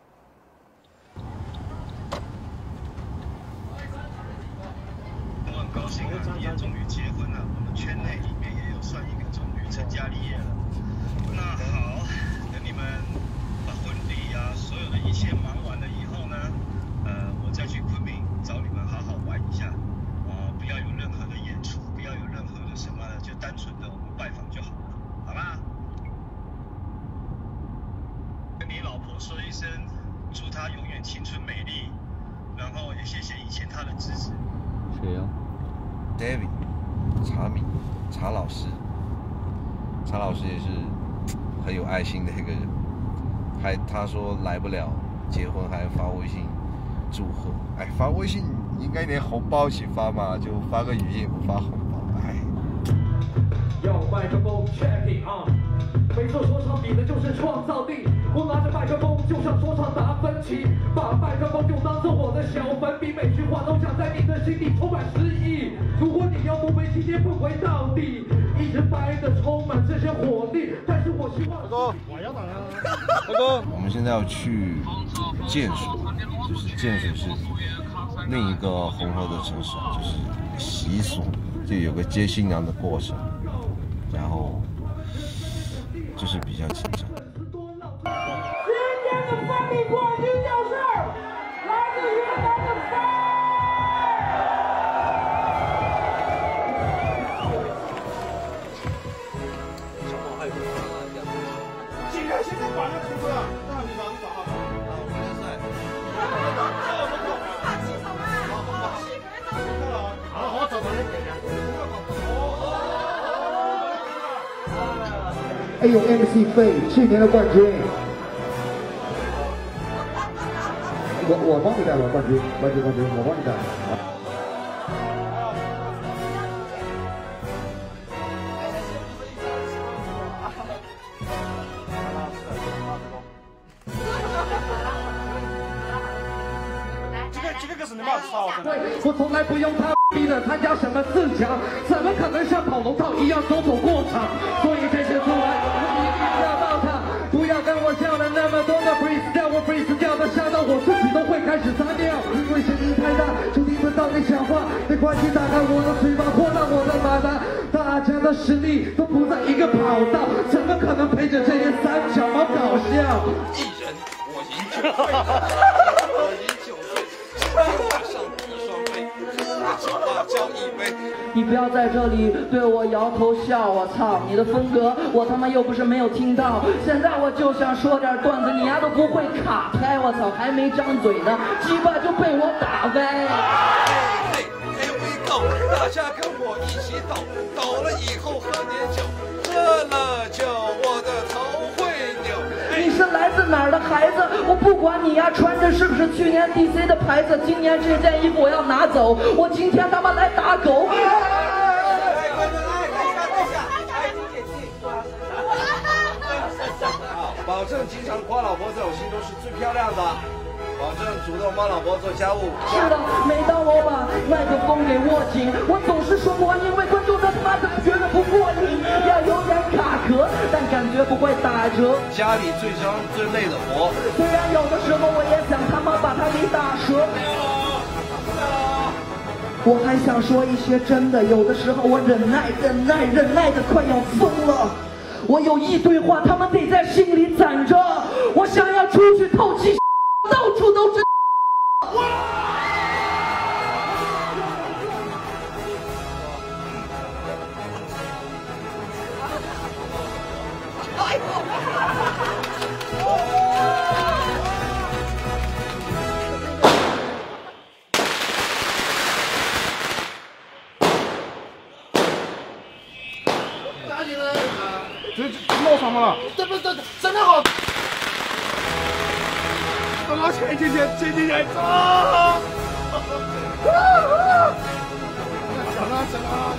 高兴啊！你也终于结婚了，我们圈内里面也有算一个终于成家立业了。那好，等你们把婚礼啊，所有的一切忙完了以后呢，呃，我再去昆明找你们好好玩一下。啊，不要有任何的演出，不要有任何的什么，就单纯的我们拜访就好了，好吧？跟你老婆说一声，祝她永远青春美丽，然后也谢谢以前她的支持。 谁呀？ David， 查米，查老师，查老师也是很有爱心的一个人，还他说来不了结婚，还发微信祝贺。哎，发微信应该连红包一起发嘛，就发个语音不发红包，哎。 要麦克风 check it on， 每座说唱比的就是创造力。我拿着麦克风就像说唱达芬奇，把麦克风就当做我的小粉笔，每句话都想在你的心里充满诗意。如果你要不被今天不回到底，一直掰的充满这些火力，但是我希望。大哥，我要打呀！ 大哥，我们现在要去建水，就是建水是另一个红河的城市，就是习俗，就有个接新娘的过程，然后就是比较紧张。 今年的翻译冠军就是来自云南的飞。 既然现在把他出去了，那你找你找他吧。好好找到人给的。 哎呦 ，M C 费去年的冠军，我我帮你带吧，冠军，冠军，冠军，我帮你带。 这个这个可是你妈操的！ 我从来不用他逼的参加什么四强，怎么可能像跑龙套一样走走过场？所以这些出来，我一定要到他，不要跟我讲了那么多的 freestyle， 我 freestyle 的吓到我自己都会开始撒尿，因为声音太大，就听不到你讲话。没关系，打开我的嘴巴，扩大我的马达，大家的实力都不在一个跑道，怎么可能陪着这些三小毛搞笑？ 一人我赢九岁，我赢九岁。上一双飞，喝酒吧交一杯。 你不要在这里对我摇头笑，我操！你的风格我他妈又不是没有听到。现在我就想说点段子，你丫都不会卡拍，我操！还没张嘴呢，鸡巴就被我打歪。 嘿嘿 ，Here we go， 大家跟我一起抖，抖了以后喝点酒，喝了酒我的头会扭。 你是来自哪儿的孩子？我不管你呀，穿着是不是去年 D C 的牌子，今年这件衣服我要拿走。我今天他妈来打狗。 保证经常夸老婆在我心中是最漂亮的，保证主动帮老婆做家务。 是的，每当我把麦克风给握紧，我总是说不完，因为观众他妈的觉得不过瘾，要有点卡壳，但感觉不会打折。 家里最脏最累的活， 虽然有的时候我也想他妈把它给打折。我还想说一些真的，有的时候我忍耐忍耐忍耐的快要疯了。我有一堆话，他们得在心里攒着。我想要出去透气，到处都是。 这这闹什么了？这不这真的好。刚刚前几天前几天走。怎么怎么？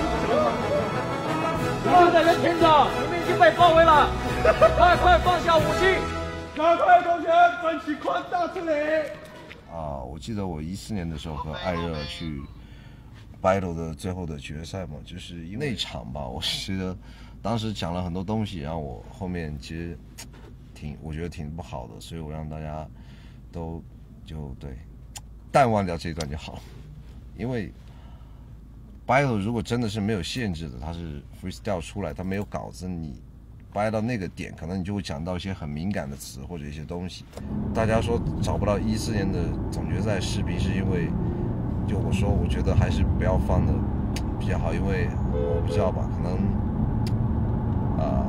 你们在这听着，你们已经被包围了，快快放下武器！赶快同学分起宽大出来！ 啊，我记得我一四年的时候和艾热去 battle 的最后的决赛嘛，就是那场吧，我觉得当时讲了很多东西，然后我后面其实挺，我觉得挺不好的，所以我让大家都就对淡忘掉这一段就好，因为 battle 如果真的是没有限制的，它是 freestyle 出来，它没有稿子，你掰到那个点，可能你就会讲到一些很敏感的词或者一些东西。大家说找不到一四年的总决赛视频，是因为就我说，我觉得还是不要放的比较好，因为我不知道吧，可能啊、呃、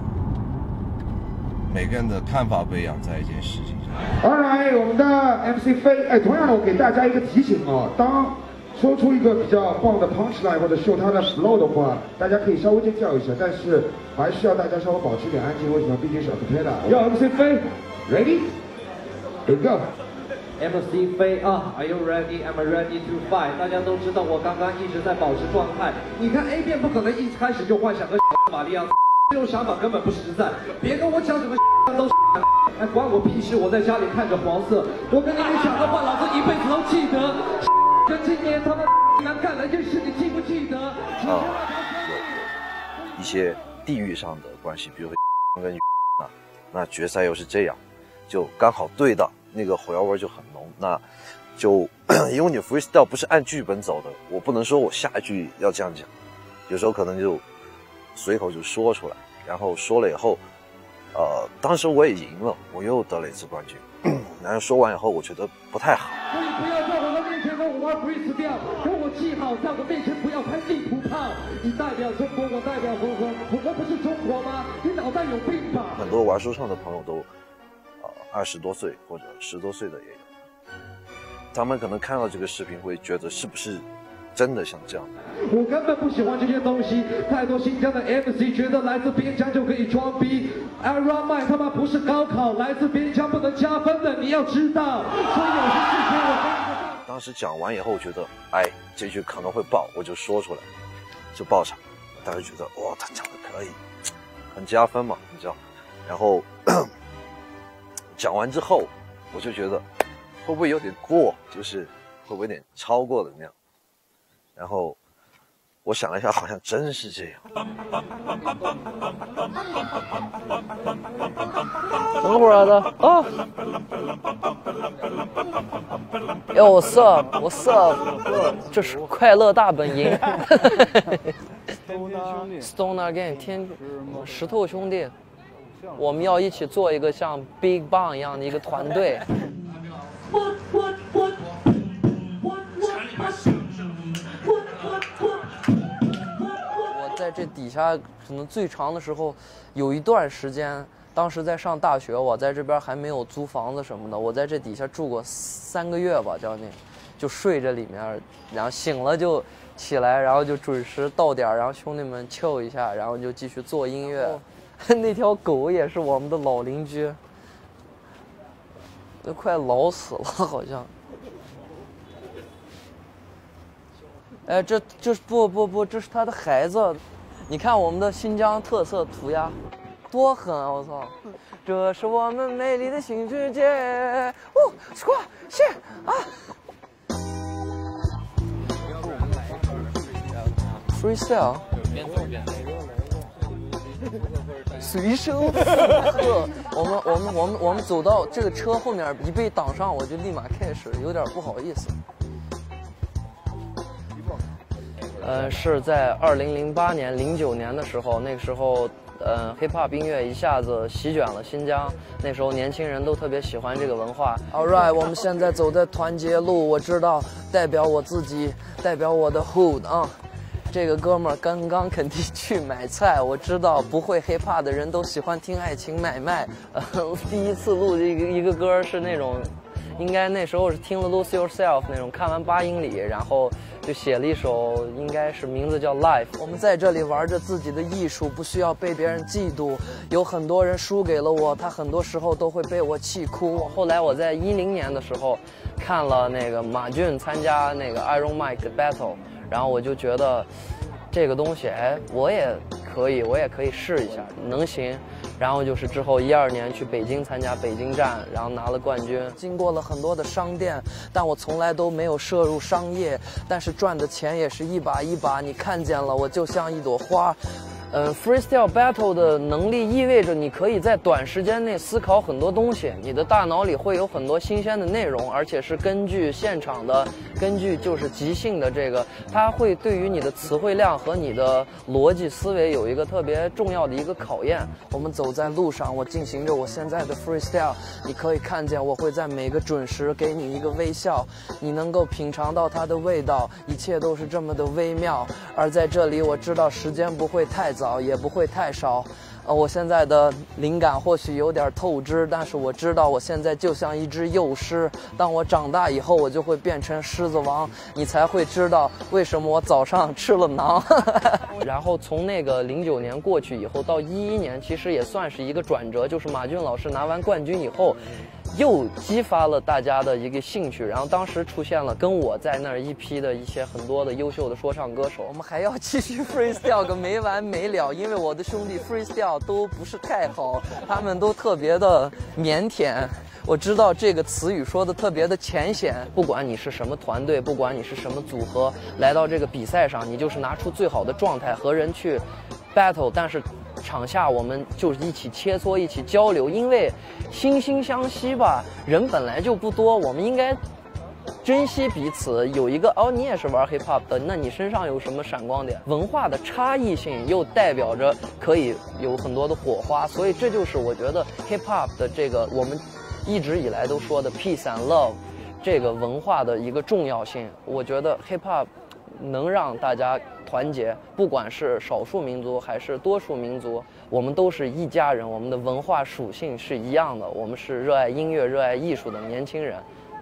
每个人的看法不一样，在一件事情上。 Alright， 我们的 M C 飞，哎，同样的，我给大家一个提醒啊，当说出一个比较棒的 punchline 或者秀他的 flow 的话，大家可以稍微尖叫一下，但是还是要大家稍微保持一点安静。为什么？毕竟是 acapella。要 M C 飞 ，ready？Here we go。 M C 飞啊 ，Are you ready? I'm ready to fight。大家都知道我刚刚一直在保持状态。你看 A 片不可能一开始就幻想和玛利亚，这种想法根本不实在。别跟我讲什么都是，哎，关我屁事！我在家里看着黄色。我跟你们讲的话，老子一辈子都记得。跟今年他们难干了一件事，你记不记得？ 啊，有一些地域上的关系，比如说跟啊，那决赛又是这样，就刚好对到。那个火药味就很浓，那就因为你 freestyle 不是按剧本走的，我不能说我下一句要这样讲，有时候可能就随口就说出来，然后说了以后，呃，当时我也赢了，我又得了一次冠军，然后说完以后我觉得不太好。 所以不要在我的面前跟我玩 freestyle， 跟我记好，在我面前不要拍地图炮。你代表中国，我代表红河，我们不是中国吗？你脑袋有病吧？ 很多玩说唱的朋友都。二十多岁或者十多岁的也有，他们可能看到这个视频会觉得是不是真的像这样的？ 我根本不喜欢这些东西，太多新疆的 M C 觉得来自边疆就可以装逼 ，Iron Man 他妈不是高考，来自边疆不能加分的，你要知道。所以有些事情我当时讲完以后，觉得哎这句可能会爆，我就说出来，就爆场，大家觉得哇他讲的可以，很加分嘛，你知道，然后。讲完之后，我就觉得会不会有点过，就是会不会有点超过的那样。然后我想了一下，好像真是这样。 等会儿的啊！哟 ，What's up？What's up？这是快乐大本营。Stoner Gang 天石头兄弟。我们要一起做一个像 Big Bang 一样的一个团队。我在这底下可能最长的时候，有一段时间，当时在上大学，我在这边还没有租房子什么的，我在这底下住过三个月吧，将近，就睡这里面，然后醒了就起来，然后就准时到点，然后兄弟们chill一下，然后就继续做音乐。那条狗也是我们的老邻居，都快老死了，好像。哎，这这不不不，这是他的孩子。你看我们的新疆特色涂鸦，多狠啊！我操，这是我们美丽的新世界。哦，过谢啊 ！freestyle。边走边随声呵，我们我们我们我们走到这个车后面一被挡上，我就立马开始，有点不好意思。呃，是在二零零八年、零九年的时候，那个时候，呃 ，hip hop 音乐一下子席卷了新疆。那时候年轻人都特别喜欢这个文化。All right， 我们现在走在团结路，我知道代表我自己，代表我的 hood 啊。这个哥们儿刚刚肯定去买菜，我知道不会 hip hop 的人都喜欢听爱情买卖。呃，第一次录这个一个歌是那种，应该那时候是听了 Lose Yourself 那种，看完八英里，然后就写了一首，应该是名字叫 Life。我们在这里玩着自己的艺术，不需要被别人嫉妒。有很多人输给了我，他很多时候都会被我气哭。后来我在一零年的时候看了那个马俊参加那个 Iron Mike 的 Battle。然后我就觉得，这个东西，哎，我也可以，我也可以试一下，能行。然后就是之后一二年去北京参加北京站，然后拿了冠军。经过了很多的商店，但我从来都没有涉入商业，但是赚的钱也是一把一把。你看见了，我就像一朵花。嗯 ，freestyle battle 的能力意味着你可以在短时间内思考很多东西，你的大脑里会有很多新鲜的内容，而且是根据现场的，根据就是即兴的这个，它会对于你的词汇量和你的逻辑思维有一个特别重要的一个考验。我们走在路上，我进行着我现在的 freestyle， 你可以看见我会在每个准时给你一个微笑，你能够品尝到它的味道，一切都是这么的微妙。而在这里，我知道时间不会太早，也不会太少。呃，我现在的灵感或许有点透支，但是我知道我现在就像一只幼狮，当我长大以后，我就会变成狮子王，你才会知道为什么我早上吃了馕。然后从那个零九年过去以后，到一一年，其实也算是一个转折，就是马俊老师拿完冠军以后， 又激发了大家的一个兴趣，然后当时出现了跟我在那儿一批的一些很多的优秀的说唱歌手，我们还要继续 freestyle 个没完没了，因为我的兄弟 freestyle 都不是太好，他们都特别的腼腆。我知道这个词语说的特别的浅显，不管你是什么团队，不管你是什么组合，来到这个比赛上，你就是拿出最好的状态和人去 battle， 但是场下我们就是一起切磋，一起交流，因为惺惺相惜吧，人本来就不多，我们应该珍惜彼此。有一个哦，你也是玩 hip hop 的，那你身上有什么闪光点？文化的差异性又代表着可以有很多的火花，所以这就是我觉得 hip hop 的这个我们一直以来都说的 peace and love 这个文化的一个重要性。我觉得 hip hop 能让大家团结，不管是少数民族还是多数民族，我们都是一家人，我们的文化属性是一样的，我们是热爱音乐、热爱艺术的年轻人。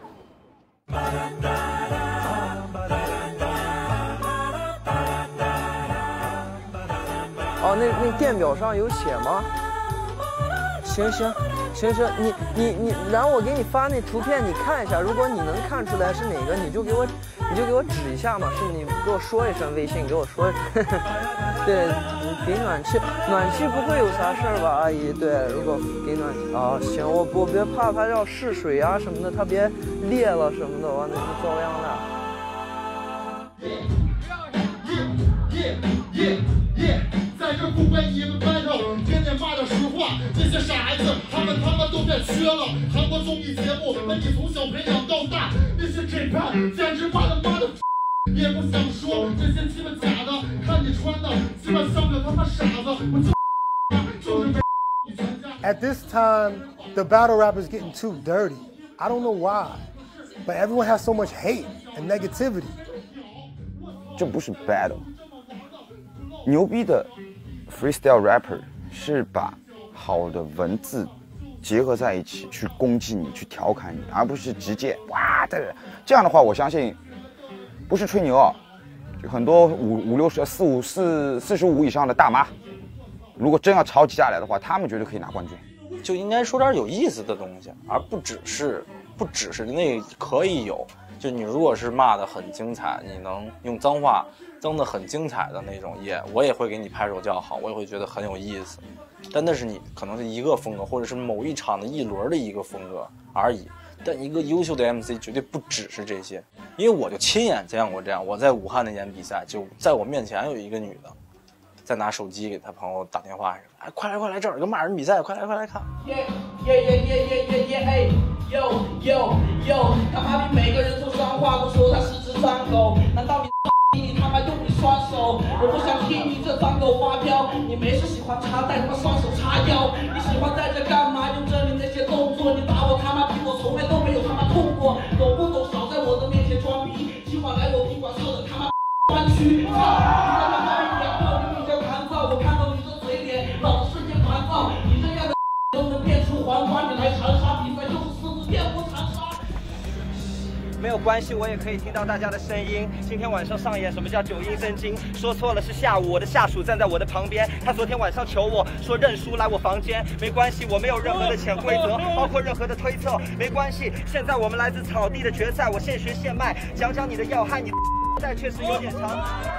哦，那那电表上有写吗？行行行行，你你你，然后我给你发那图片，你看一下，如果你能看出来是哪个，你就给我你就给我指一下嘛，是你给我说一声微信，给我说一声。对，你给暖气，暖气不会有啥事儿吧，阿姨？对，如果给暖气啊，行，我我别怕它要试水啊什么的，它别裂了什么的，完了就遭殃了。 在这不跟你们 battle， 天天骂点实话，这些傻孩子，他们他妈都变缺了。韩国综艺节目把你从小培养到大，那些 J-Pop 简直把他妈的也不想说，这些鸡巴假的，看你穿的鸡巴像个他妈傻子，我就就是被你全家。 At this time, the battle rap is getting too dirty. I don't know why, but everyone has so much hate and negativity. 这不是 battle， 牛逼的 freestyle rapper 是把好的文字结合在一起去攻击你，去调侃你，而不是直接哇的。这样的话，我相信不是吹牛啊，就很多五五六十、四五四四十五以上的大妈，如果真要吵起架来的话，他们绝对可以拿冠军。 就应该说点有意思的东西，而不只是不只是那可以有。就你如果是骂的很精彩，你能用脏话脏的很精彩的那种，也我也会给你拍手叫好，我也会觉得很有意思。但那是你可能是一个风格，或者是某一场的一轮的一个风格而已。但一个优秀的 M C 绝对不只是这些，因为我就亲眼见过这样。我在武汉那年比赛，就在我面前有一个女的，在拿手机给她朋友打电话，哎，快来快来，这儿有个骂人比赛，快来快来看。 耶耶耶耶耶耶耶哎，哟哟哟，他妈逼每个人说脏话都说他是只脏狗，难道你你他妈用你双手？我不想听你这脏狗发飙，你没事喜欢插带他妈双手叉腰，你喜欢在这干嘛？用着你那些动作，你打我他妈逼我从来都没有他妈痛过，懂不懂？少在我的面前装逼，今晚来我宾馆设的他妈湾区，操！你在那卖两个，你比较烦躁，我看到你这嘴脸，老子瞬间烦躁，你这样的都能变出黄瓜，你来长沙比赛就是狮子变不长沙。 没有关系，我也可以听到大家的声音。今天晚上上演什么叫九阴真经？说错了是下午，我的下属站在我的旁边，他昨天晚上求我说认输来我房间，没关系，我没有任何的潜规则，包括任何的推测，没关系。现在我们来自草地的决赛，我现学现卖，讲讲你的要害，你赛确实有点长。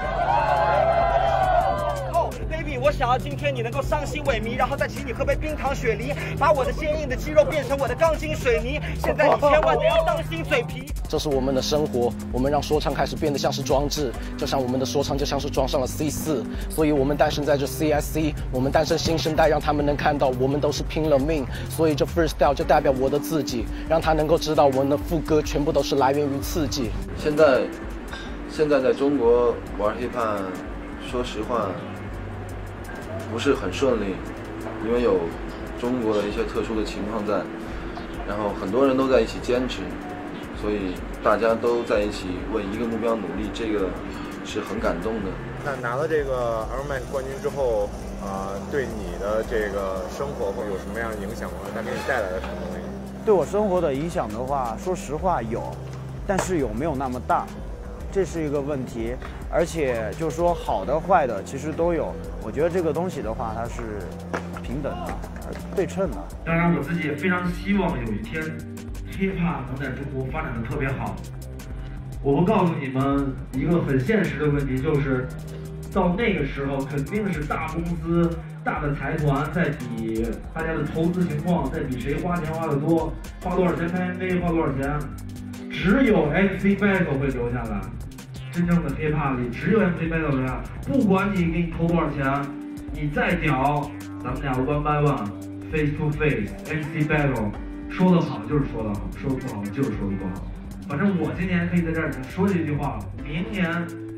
哦 ，baby， 我想要今天你能够伤心萎靡，然后再请你喝杯冰糖雪梨，把我的坚硬的肌肉变成我的钢筋水泥。现在你千万得要当心嘴皮。 这是我们的生活，我们让说唱开始变得像是装置，就像我们的说唱就像是装上了 C 四，所以我们诞生在这 C S C， 我们诞生新生代，让他们能看到我们都是拼了命，所以这 freestyle 就代表我的自己，让他能够知道我们的副歌全部都是来源于刺激。 现在，现在在中国玩 hiphop， 说实话不是很顺利，因为有中国的一些特殊的情况在，然后很多人都在一起坚持。所以大家都在一起为一个目标努力，这个是很感动的。 那拿了这个 Iron Man 冠军之后，啊、呃，对你的这个生活会有什么样的影响吗？它给你带来了什么东西？ 对我生活的影响的话，说实话有，但是有没有那么大，这是一个问题。而且就是说好的坏的其实都有。我觉得这个东西的话，它是平等的，而对称的。 当然，我自己也非常希望有一天 hiphop 能在中国发展的特别好。我会告诉你们一个很现实的问题，就是到那个时候，肯定是大公司、大的财团在比大家的投资情况，在比谁花钱花的多，花多少钱拍 M V， 花多少钱。只有 M C battle 会留下来，真正的 hiphop 里只有 M C battle 留下来。不管你给你投多少钱，你再屌，咱们俩 one by one，face to face，M C battle， 说得好就是说得好，说得不好就是说得不好。反正我今年可以在这儿说这句话，明年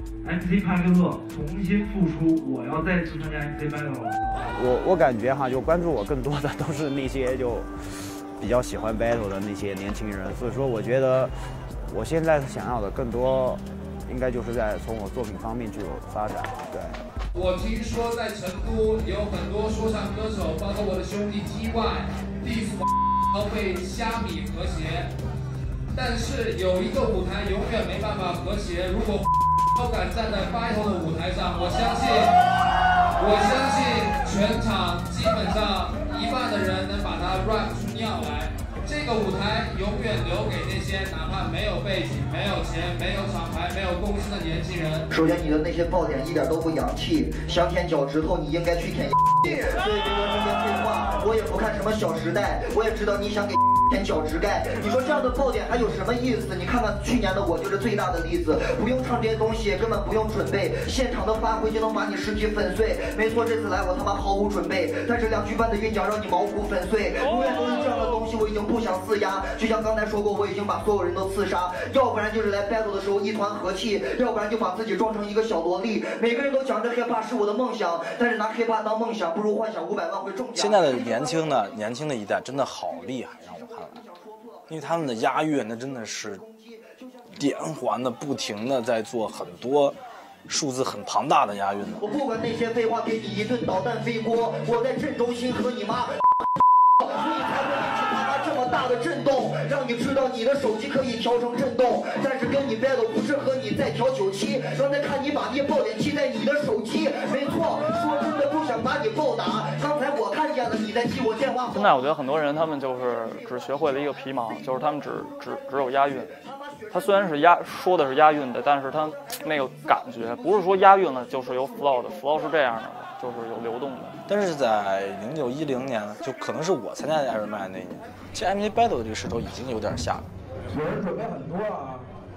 M C 派克特重新复出，我要再次参加 M C battle。 我我感觉哈，就关注我更多的都是那些就比较喜欢 battle 的那些年轻人，所以说我觉得我现在想要的更多，应该就是在从我作品方面去有发展。对。 我听说在成都有很多说唱歌手，包括我的兄弟 T Y、Diss 都被虾米和谐。但是有一个舞台永远没办法和谐，如果都敢站在 battle 的舞台上，我相信，我相信全场基本上一半的人能把它 rap 出尿来。这个舞台永远留给那些哪怕没有背景、没有钱、没有厂牌、没有公司的年轻人。 首先，你的那些爆点一点都不洋气，想舔脚趾头，你应该去舔。所以别说这些废话，我也不看什么《小时代》，我也知道你想给舔脚趾盖。你说这样的爆点还有什么意思？你看看去年的我就是最大的例子，不用唱这些东西，根本不用准备，现场的发挥就能把你尸体粉碎。没错，这次来我他妈毫无准备，但是两句半的韵脚让你毛骨粉碎。永远都是这样的东西，我已经不想呲牙。就像刚才说过，我已经把所有人都刺杀，要不然就是来 battle 的时候一团和气，要不然就把自己装成一个小萝莉。每个人都讲着 hiphop 是我的梦想，但是拿 hiphop 当梦想，不如幻想五百万会中奖。 现在的年轻的年轻的一代真的好厉害，让我看来，因为他们的押韵那真的是连环的，不停的在做很多数字很庞大的押韵的。 我不管那些废话，给你一顿导弹飞锅，我在镇中心和你妈。所以才会引起他妈这么大的震动，让你知道你的手机可以调成震动，但是跟你 battle 不是和你再调九七，刚才看你把那爆点记在你的手机，没错，说真的不想把你暴打，刚才我看见了你在记我电话。 现在我觉得很多人他们就是只学会了一个皮毛，就是他们只只只有押韵。他虽然是押说的是押韵的，但是他那个感觉不是说押韵了就是有 flow 的 ，flow 是这样的，就是有流动的。 但是在零九一零年，就可能是我参加 Iron Man 那一年，其实 M C Battle 这个势头已经有点下了。 有人准备很多啊，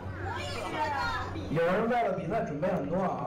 有人为了比赛准备很多啊。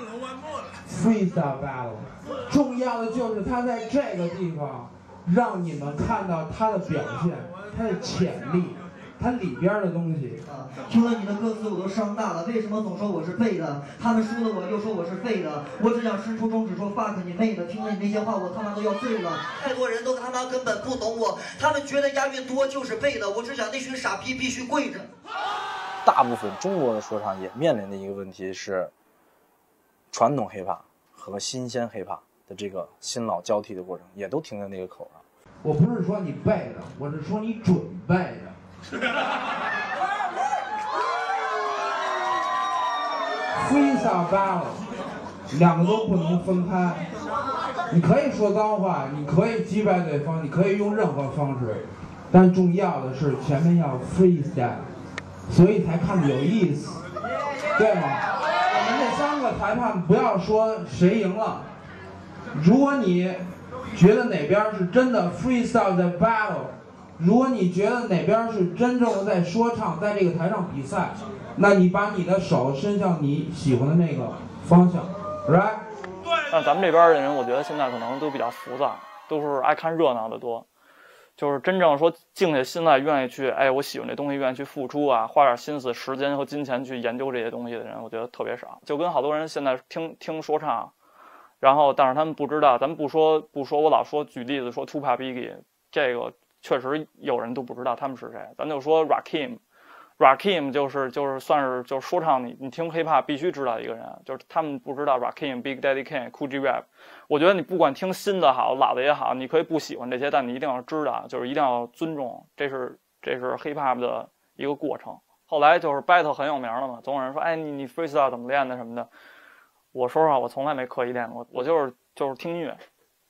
Freestyle Battle， 重要的就是他在这个地方让你们看到他的表现，他的潜力。它里边的东西啊，听了你的歌词我都上大了，为什么总说我是废的？他们输了我又说我是废的，我只想伸出中指说 fuck 你妹的！听了你那些话我他妈都要醉了。太多人都他妈根本不懂我，他们觉得押韵多就是废的，我只想那群傻逼必须跪着。 大部分中国的说唱也面临的一个问题是，传统 hiphop 和新鲜 hiphop 的这个新老交替的过程，也都停在那个口上。 我不是说你背的，我是说你准备的。Freestyle battle， 两个都不能分开。你可以说脏话，你可以击败对方，你可以用任何方式，但重要的是前面要 freestyle， 所以才看着有意思，对吗？我们这三个裁判不要说谁赢了，如果你觉得哪边是真的 freestyle 的 battle。如果你觉得哪边是真正的在说唱，在这个台上比赛，那你把你的手伸向你喜欢的那个方向 ，right？ 但咱们这边的人，我觉得现在可能都比较浮躁，都是爱看热闹的多。就是真正说静下心来，愿意去，哎，我喜欢这东西，愿意去付出啊，花点心思、时间和金钱去研究这些东西的人，我觉得特别少。就跟好多人现在听听说唱，然后但是他们不知道，咱们不说不说，我老说举例子说 Tupac Biggie 这个。确实有人都不知道他们是谁，咱就说 Rakim，Rakim 就是就是算是就是说唱你你听 hiphop 必须知道一个人，就是他们不知道 Rakim、Big Daddy Kane、Cool G Rap。我觉得你不管听新的好，老的也好，你可以不喜欢这些，但你一定要知道，就是一定要尊重，这是这是 hiphop 的一个过程。后来就是 battle 很有名了嘛，总有人说，哎，你你 freestyle 怎么练的什么的。我说实话，我从来没刻意练过，我就是就是听音乐。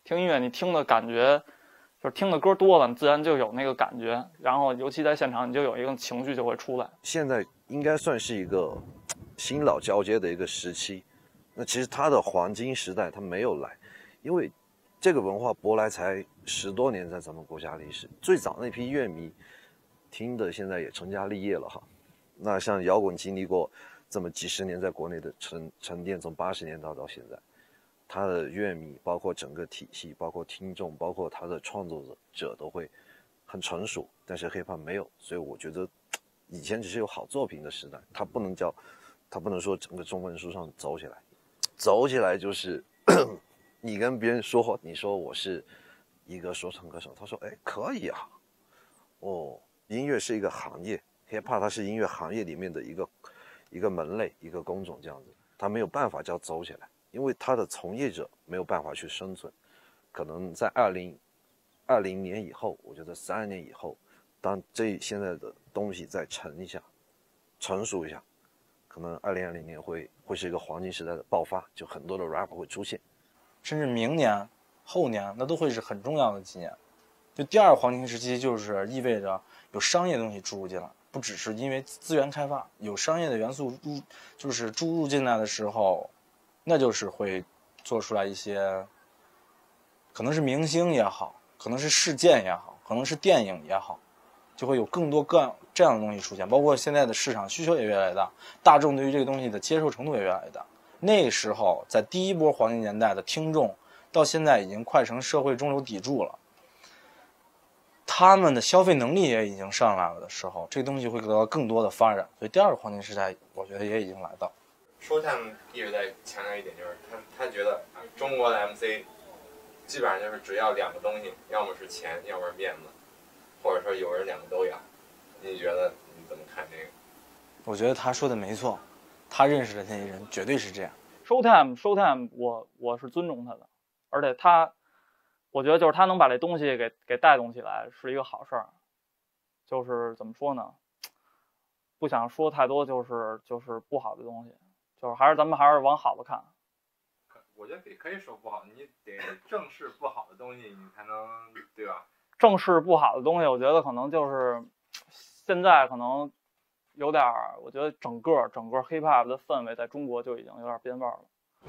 听音乐你听的感觉，就是听的歌多了，你自然就有那个感觉，然后尤其在现场，你就有一个情绪就会出来。 现在应该算是一个新老交接的一个时期，那其实它的黄金时代它没有来，因为这个文化舶来才十多年，在咱们国家历史，最早那批乐迷听的现在也成家立业了哈。那像摇滚经历过这么几十年在国内的沉沉淀，从八十年代到现在，他的乐迷包括整个体系，包括听众，包括他的创作者者都会很成熟，但是 hiphop 没有，所以我觉得以前只是有好作品的时代，它不能叫，它不能说整个中文书上走起来，走起来就是你跟别人说话，你说我是一个说唱歌手，他说哎可以啊，哦，音乐是一个行业 ，hiphop 它是音乐行业里面的一个一个门类，一个工种这样子，它没有办法叫走起来，因为它的从业者没有办法去生存，可能在二零二零年以后，我觉得三十年以后，当这现在的东西再沉一下，成熟一下，可能二零二零年会会是一个黄金时代的爆发，就很多的 rapper 会出现。 甚至明年、后年，那都会是很重要的几年。就第二黄金时期，就是意味着有商业的东西注入进来，不只是因为资源开发，有商业的元素入，就是注入进来的时候，那就是会做出来一些，可能是明星也好，可能是事件也好，可能是电影也好，就会有更多各样这样的东西出现。包括现在的市场需求也越来越大，大众对于这个东西的接受程度也越来越大。那时候在第一波黄金年代的听众到现在已经快成社会中流砥柱了，他们的消费能力也已经上来了的时候，这个东西会得到更多的发展，所以第二个黄金时代我觉得也已经来到。 说他们一直在强调一点，就是他他觉得啊，中国的 M C 基本上就是只要两个东西，要么是钱，要么是面子，或者说有人两个都要。你觉得你怎么看这个？ 我觉得他说的没错，他认识的那些人绝对是这样。 Showtime Showtime 我我是尊重他的，而且他我觉得就是他能把这东西给给带动起来是一个好事儿。就是怎么说呢，不想说太多就是就是不好的东西，就是还是咱们还是往好的看。 我觉得也可以说不好，你得正视不好的东西，你才能对吧？ 正视不好的东西，我觉得可能就是现在可能有点，我觉得整个整个 hip hop 的氛围在中国就已经有点变味了。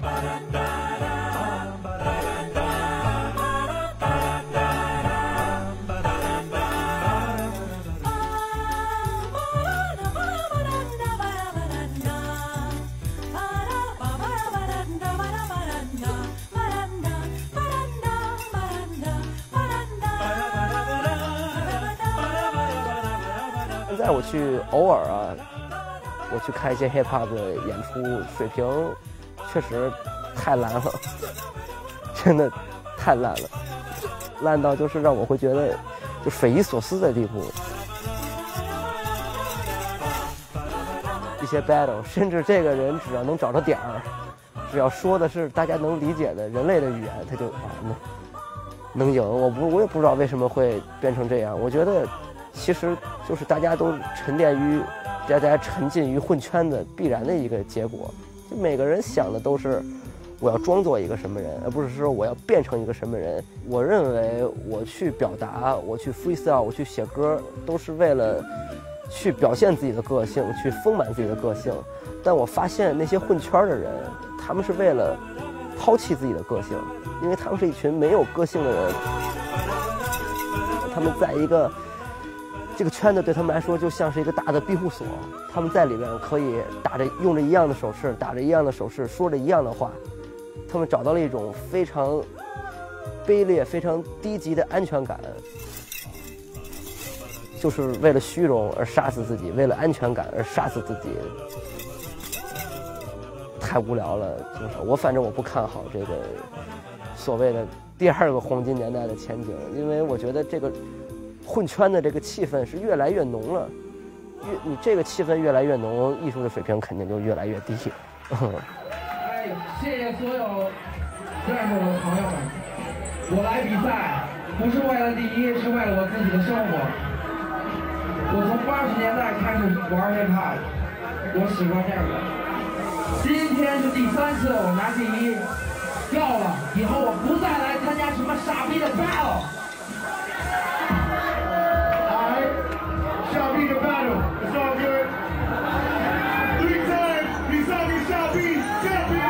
现在我去偶尔啊，我去看一些 hip hop 的演出，水平确实太烂了，真的太烂了，烂到就是让我会觉得就匪夷所思的地步。一些 battle， 甚至这个人只要能找到点儿，只要说的是大家能理解的人类的语言，他就啊能能赢。我不我也不知道为什么会变成这样。我觉得其实就是大家都沉淀于大家沉浸于混圈的必然的一个结果。就每个人想的都是我要装作一个什么人，而不是说我要变成一个什么人。我认为我去表达，我去 freestyle， 我去写歌，都是为了去表现自己的个性，去丰满自己的个性。但我发现那些混圈的人，他们是为了抛弃自己的个性，因为他们是一群没有个性的人。他们在一个这个圈子对他们来说就像是一个大的庇护所，他们在里面可以打着用着一样的手势，打着一样的手势，说着一样的话。他们找到了一种非常卑劣、非常低级的安全感。就是为了虚荣而杀死自己，为了安全感而杀死自己，太无聊了。就是我反正我不看好这个所谓的第二个黄金年代的前景，因为我觉得这个混圈的这个气氛是越来越浓了，越你这个气氛越来越浓，艺术的水平肯定就越来越低。 哎，谢谢所有认识我的朋友们，我来比赛不是为了第一，是为了我自己的生活。我从八十年代开始玩 hiphop， 我喜欢这个。今天是第三次我拿第一， 够了，以后我不再来参加什么傻逼的 battle。 Alright, 傻逼的 battle, it's all good. Three times, 你上你傻逼，傻逼。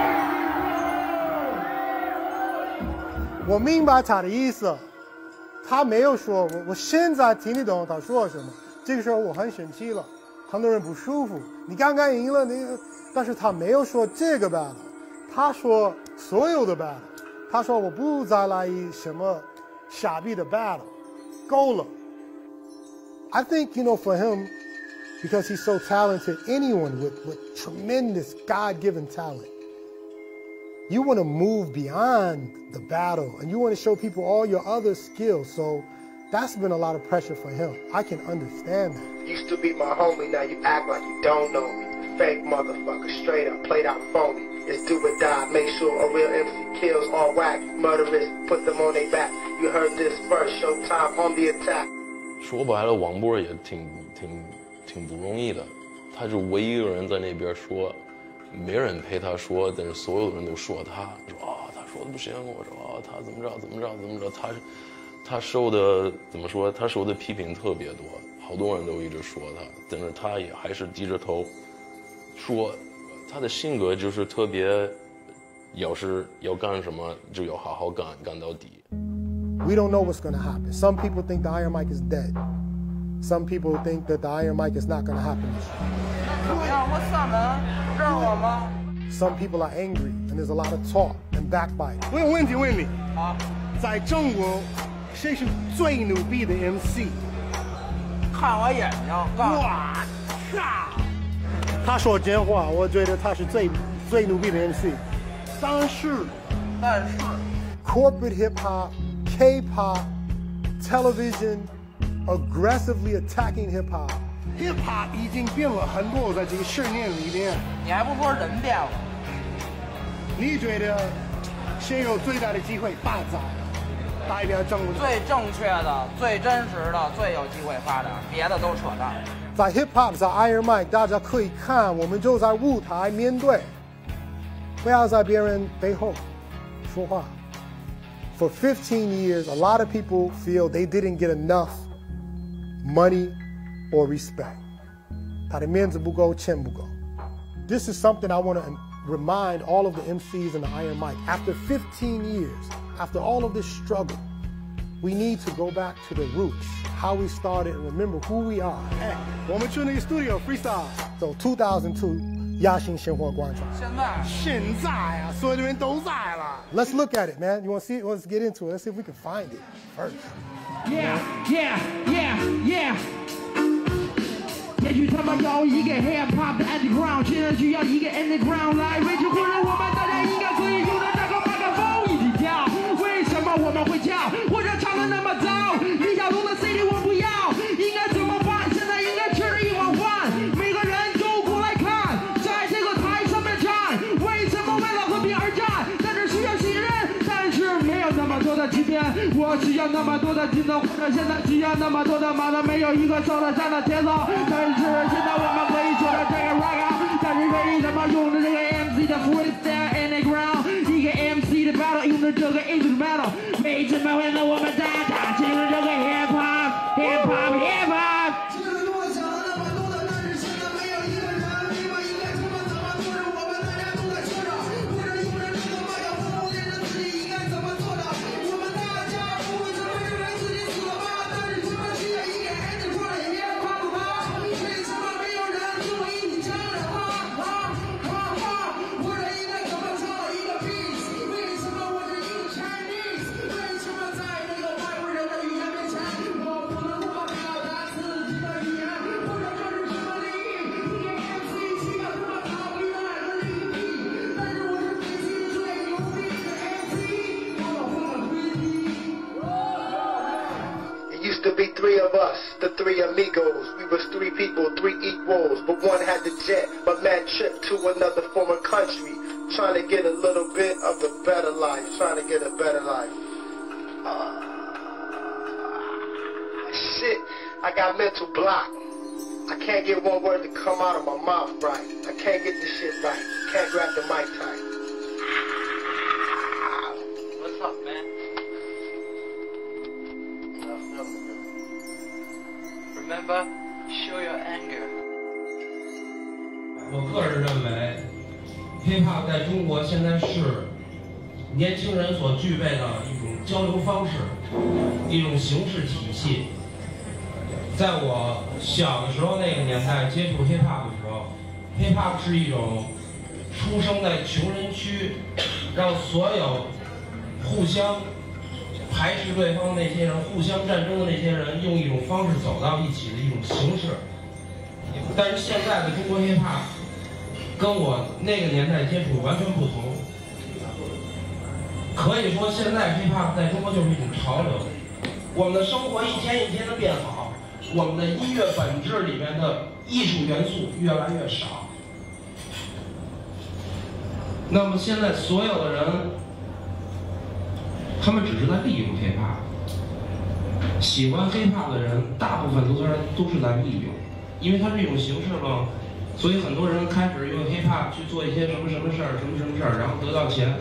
我明白他的意思，他没有说我我现在听得懂他说什么。这个时候我很生气了，很多人不舒服。你刚刚赢了那个，但是他没有说这个 battle， 他说所有的 battle， 他说我不再来什么傻逼的 battle， 够了。I think you know for him, because he's so talented, anyone with with tremendous God-given talent, you want to move beyond the battle and you want to show people all your other skills. So that's been a lot of pressure for him. I can understand that. Used to be my homie, now you act like you don't know me. Fake motherfucker, straight up, played out phony. It's do or die, make sure a real M C kills all whack. Murderers, put them on their back. You heard this first, Showtime on the attack. 说白了，王波也挺挺挺不容易的，他是唯一一个人在那边说，没人陪他说，但是所有的人都说他，说啊，他说的不行，我说啊，他怎么着怎么着怎么着，他他受的怎么说？他受的批评特别多，好多人都一直说他，但是他也还是低着头说，他的性格就是特别，要是要干什么就要好好干，干到底。 We don't know what's going to happen. Some people think the Iron Mike is dead. Some people think that the Iron Mike is not going to happen this year. Some people are angry, and there's a lot of talk and backbiting. 我有问题问你啊，在中国谁是最牛逼的 M C？ 看我眼睛， 哇操！ 他说真话，我觉得他是最最牛逼的 M C。但是， 但是 ，corporate hip hop, K-pop, television, aggressively attacking hip hop. Hip hop 已经变了很多，在这个十年里面。 你还不说人变了？ 你觉得谁有最大的机会发展？代表中国最正确的、最真实的、最有机会发展，别的都扯淡。 在 hip hop， 在 Iron Mike， 大家可以看，我们就在舞台面对，不要在别人背后说话。For fifteen years, a lot of people feel they didn't get enough money or respect. 他的面子不够，钱不够。This is something I want to remind all of the M Cs in the Iron Mike. After fifteen years, after all of this struggle, we need to go back to the roots, how we started, and remember who we are. 哎，我们去那个 studio freestyle. So two thousand two, 亚新生活广场。 现在， 现在啊，所有的人都在了。 Let's look at it, man. You want to see it? Let's get into it. Let's see if we can find it first. Yeah, yeah, yeah, yeah. 也许他们有一个 hip hop 的 underground， 现在需要一个 underground 来维持，或者我们大家应该可以用的那个麦克风一起跳。为什么我们会跳？或者唱的那么糟？李小龙的 C D 我不要，应该怎么办？现在应该吃一碗饭，每个人都过来看，在这个台上面站。为什么为了和平而战？但是需要信任，但是没有那么多的欺骗。我需要那么多的镜头，或者现在需要那么多的马的，没有一个受得上的节奏。但是现在我们可以说的这个 rock， 但是为什么用的这个 M C 的 freestyle underground， 一个 M C 的 battle 用的这个 instrumental， 为什么会让我们大家进入这个 hip hop hip hop hip hop？ To be three of us, the three amigos. We was three people, three equals, but one had the jet. But man tripped to another foreign country, trying to get a little bit of the better life, trying to get a better life. Uh, shit, I got mental block. I can't get one word to come out of my mouth right. I can't get this shit right. Can't grab the mic tight. hiphop 在中国现在是年轻人所具备的一种交流方式，一种形式体系。在我小的时候那个年代接触 hiphop 的时候 ，hiphop 是一种出生在穷人区，让所有互相排斥对方的那些人、互相战争的那些人，用一种方式走到一起的一种形式。但是现在的中国 hiphop 跟我那个年代接触完全不同。可以说，现在 hiphop 在中国就是一种潮流。我们的生活一天一天的变好，我们的音乐本质里面的艺术元素越来越少。那么现在所有的人，他们只是在利用 hiphop。喜欢 hiphop 的人，大部分都是都是在利用，因为它是一种形式嘛，所以很多人开始用 hiphop 去做一些什么什么事儿、什么什么事儿，然后得到钱。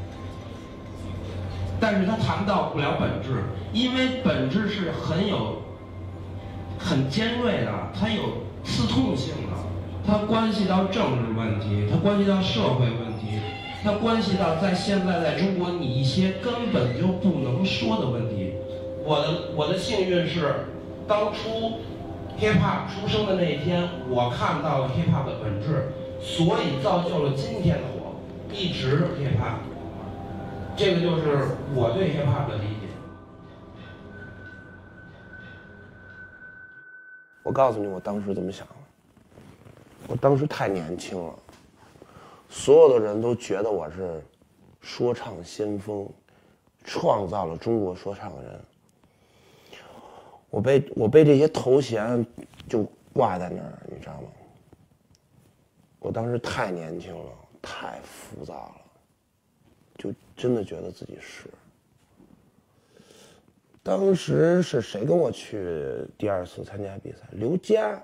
但是他谈到不了本质，因为本质是很有、很尖锐的，它有刺痛性的，它关系到政治问题，它关系到社会问题，它关系到在现在在中国你一些根本就不能说的问题。我的我的幸运是，当初 hiphop 出生的那一天，我看到了 hiphop 的本质，所以造就了今天的我，一直 hiphop。这个就是我对 hiphop 的理解。 我告诉你，我当时怎么想的。我当时太年轻了，所有的人都觉得我是说唱先锋，创造了中国说唱的人。我被我被这些头衔就挂在那儿，你知道吗？我当时太年轻了，太浮躁了。就真的觉得自己是。当时是谁跟我去第二次参加比赛？刘佳。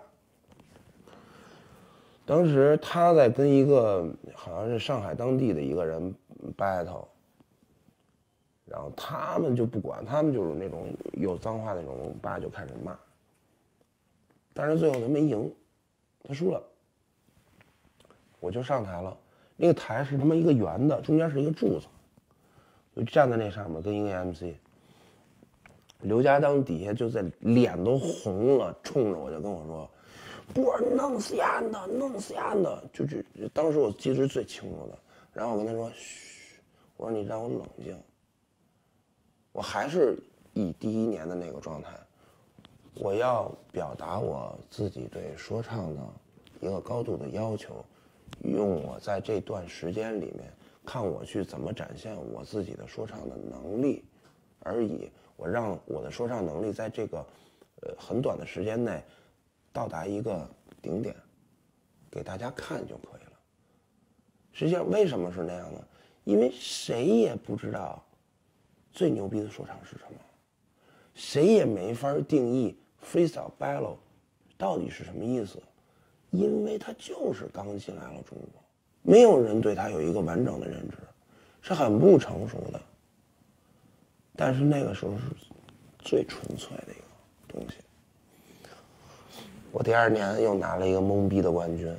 当时他在跟一个好像是上海当地的一个人 battle， 然后他们就不管，他们就是那种有脏话那种吧就开始骂，但是最后他没赢，他输了。我就上台了。那个台是他妈一个圆的，中间是一个柱子，我就站在那上面跟一个 M C。刘家当底下就在脸都红了，冲着我就跟我说：“波儿弄死丫的，弄死丫的！”就就当时我记得是最清楚的。然后我跟他说：“嘘，我说你让我冷静。”我还是以第一年的那个状态，我要表达我自己对说唱的一个高度的要求。用我在这段时间里面看我去怎么展现我自己的说唱的能力而已，我让我的说唱能力在这个呃很短的时间内到达一个顶点，给大家看就可以了。实际上为什么是那样呢？因为谁也不知道最牛逼的说唱是什么，谁也没法定义 freestyle battle 到底是什么意思。因为他就是刚进来了中国，没有人对他有一个完整的认知，是很不成熟的。但是那个时候是最纯粹的一个东西。我第二年又拿了一个懵逼的冠军，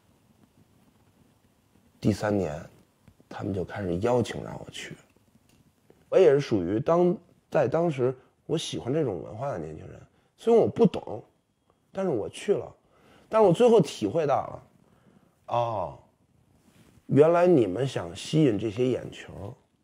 第三年他们就开始邀请让我去。我也是属于当在当时我喜欢这种文化的年轻人，虽然我不懂，但是我去了。但是我最后体会到了，哦，原来你们想吸引这些眼球，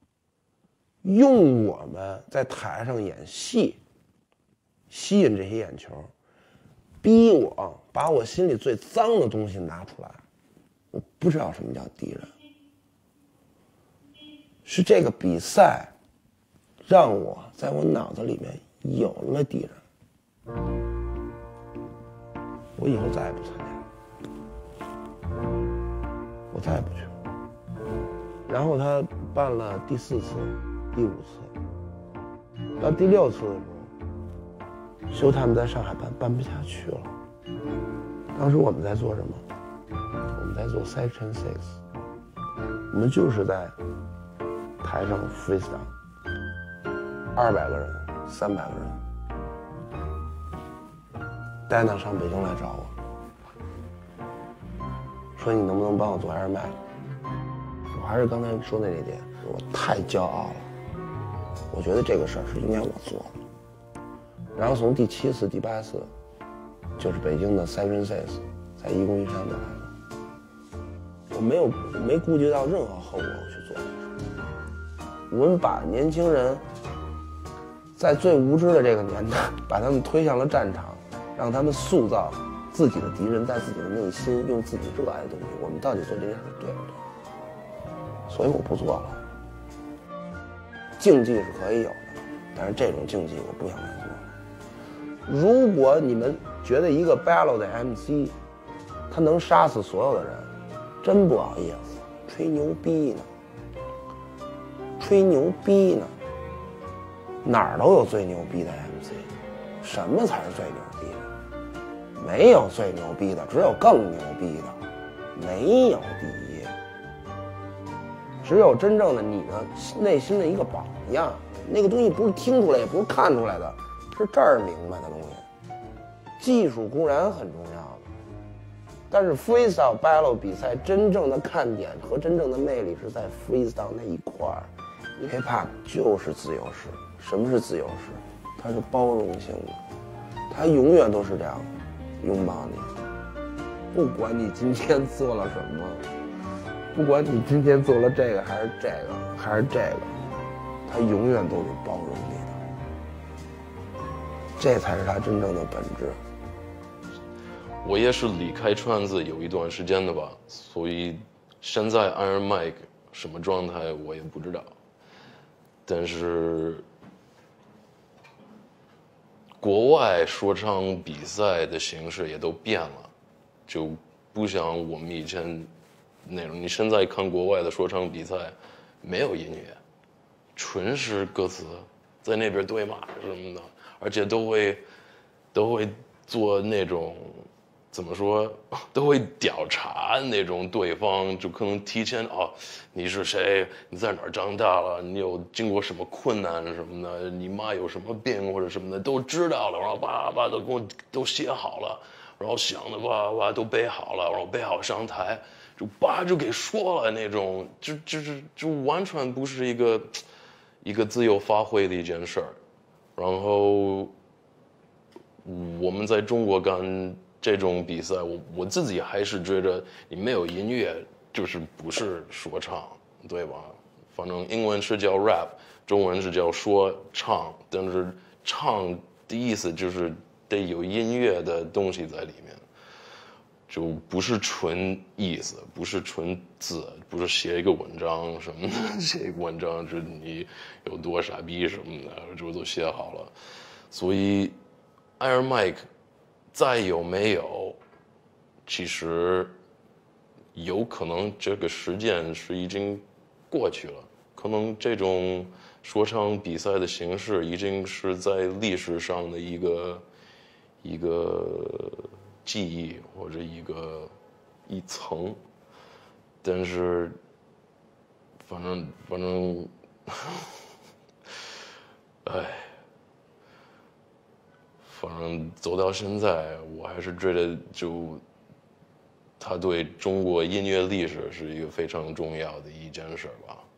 用我们在台上演戏，吸引这些眼球，逼我把我心里最脏的东西拿出来。我不知道什么叫敌人，是这个比赛让我在我脑子里面有了敌人。我以后再也不参加了，我再也不去了。然后他办了第四次、第五次，到第六次的时候，Showtime在上海办办不下去了。当时我们在做什么？我们在做 Section Six， 我们就是在台上 freestyle， 二百个人、三百个人。戴娜上北京来找我，说你能不能帮我做 Air Mac？ 我还是刚才说的那点，我太骄傲了。我觉得这个事儿是应该我做的。然后从第七次、第八次，就是北京的 Seven Six， 在一公一山的来了，我没有没顾及到任何后果，我去做这个事。我们把年轻人在最无知的这个年代，把他们推向了战场，让他们塑造自己的敌人，在自己的内心用自己热爱的东西。我们到底做这件事对不对？所以我不做了。竞技是可以有的，但是这种竞技我不想再做了。如果你们觉得一个 battle 的 M C 他能杀死所有的人，真不好意思，吹牛逼呢，吹牛逼呢，哪儿都有最牛逼的 M C， 什么才是最牛逼的？没有最牛逼的，只有更牛逼的，没有第一，只有真正的你的内心的一个榜样。那个东西不是听出来，也不是看出来的，是这儿明白的东西。技术固然很重要的，但是 freestyle battle 比赛真正的看点和真正的魅力是在 freestyle 那一块儿。hip hop 就是自由式。什么是自由式？它是包容性的，它永远都是这样拥抱你，不管你今天做了什么，不管你今天做了这个还是这个还是这个，它永远都是包容你的，这才是它真正的本质。 我也是离开圈子有一段时间的吧，所以现在 Iron Mike 什么状态我也不知道，但是国外说唱比赛的形式也都变了，就不像我们以前那种。你现在看国外的说唱比赛，没有音乐，纯是歌词，在那边对骂什么的，而且都会都会做那种怎么说，都会调查那种对方，就可能提前哦，你是谁？你在哪儿长大了？你有经过什么困难什么的？你妈有什么病或者什么的都知道了，然后叭叭都给我都写好了，然后想的叭叭都背好了，然后背好上台，就叭就给说了那种，就就是就完全不是一个一个自由发挥的一件事儿。然后我们在中国干这种比赛，我我自己还是觉得你没有音乐就是不是说唱，对吧？反正英文是叫 rap， 中文是叫说唱，但是唱的意思就是得有音乐的东西在里面，就不是纯意思，不是纯字，不是写一个文章什么的，写一个文章就是你有多傻逼什么的，这都写好了。所以 Iron Mike再有没有，其实有可能这个时间是已经过去了，可能这种说唱比赛的形式已经是在历史上的一个一个记忆或者一个一层，但是反正反正，哎。反正走到现在，我还是觉得就，它对中国音乐历史是一个非常重要的一件事吧。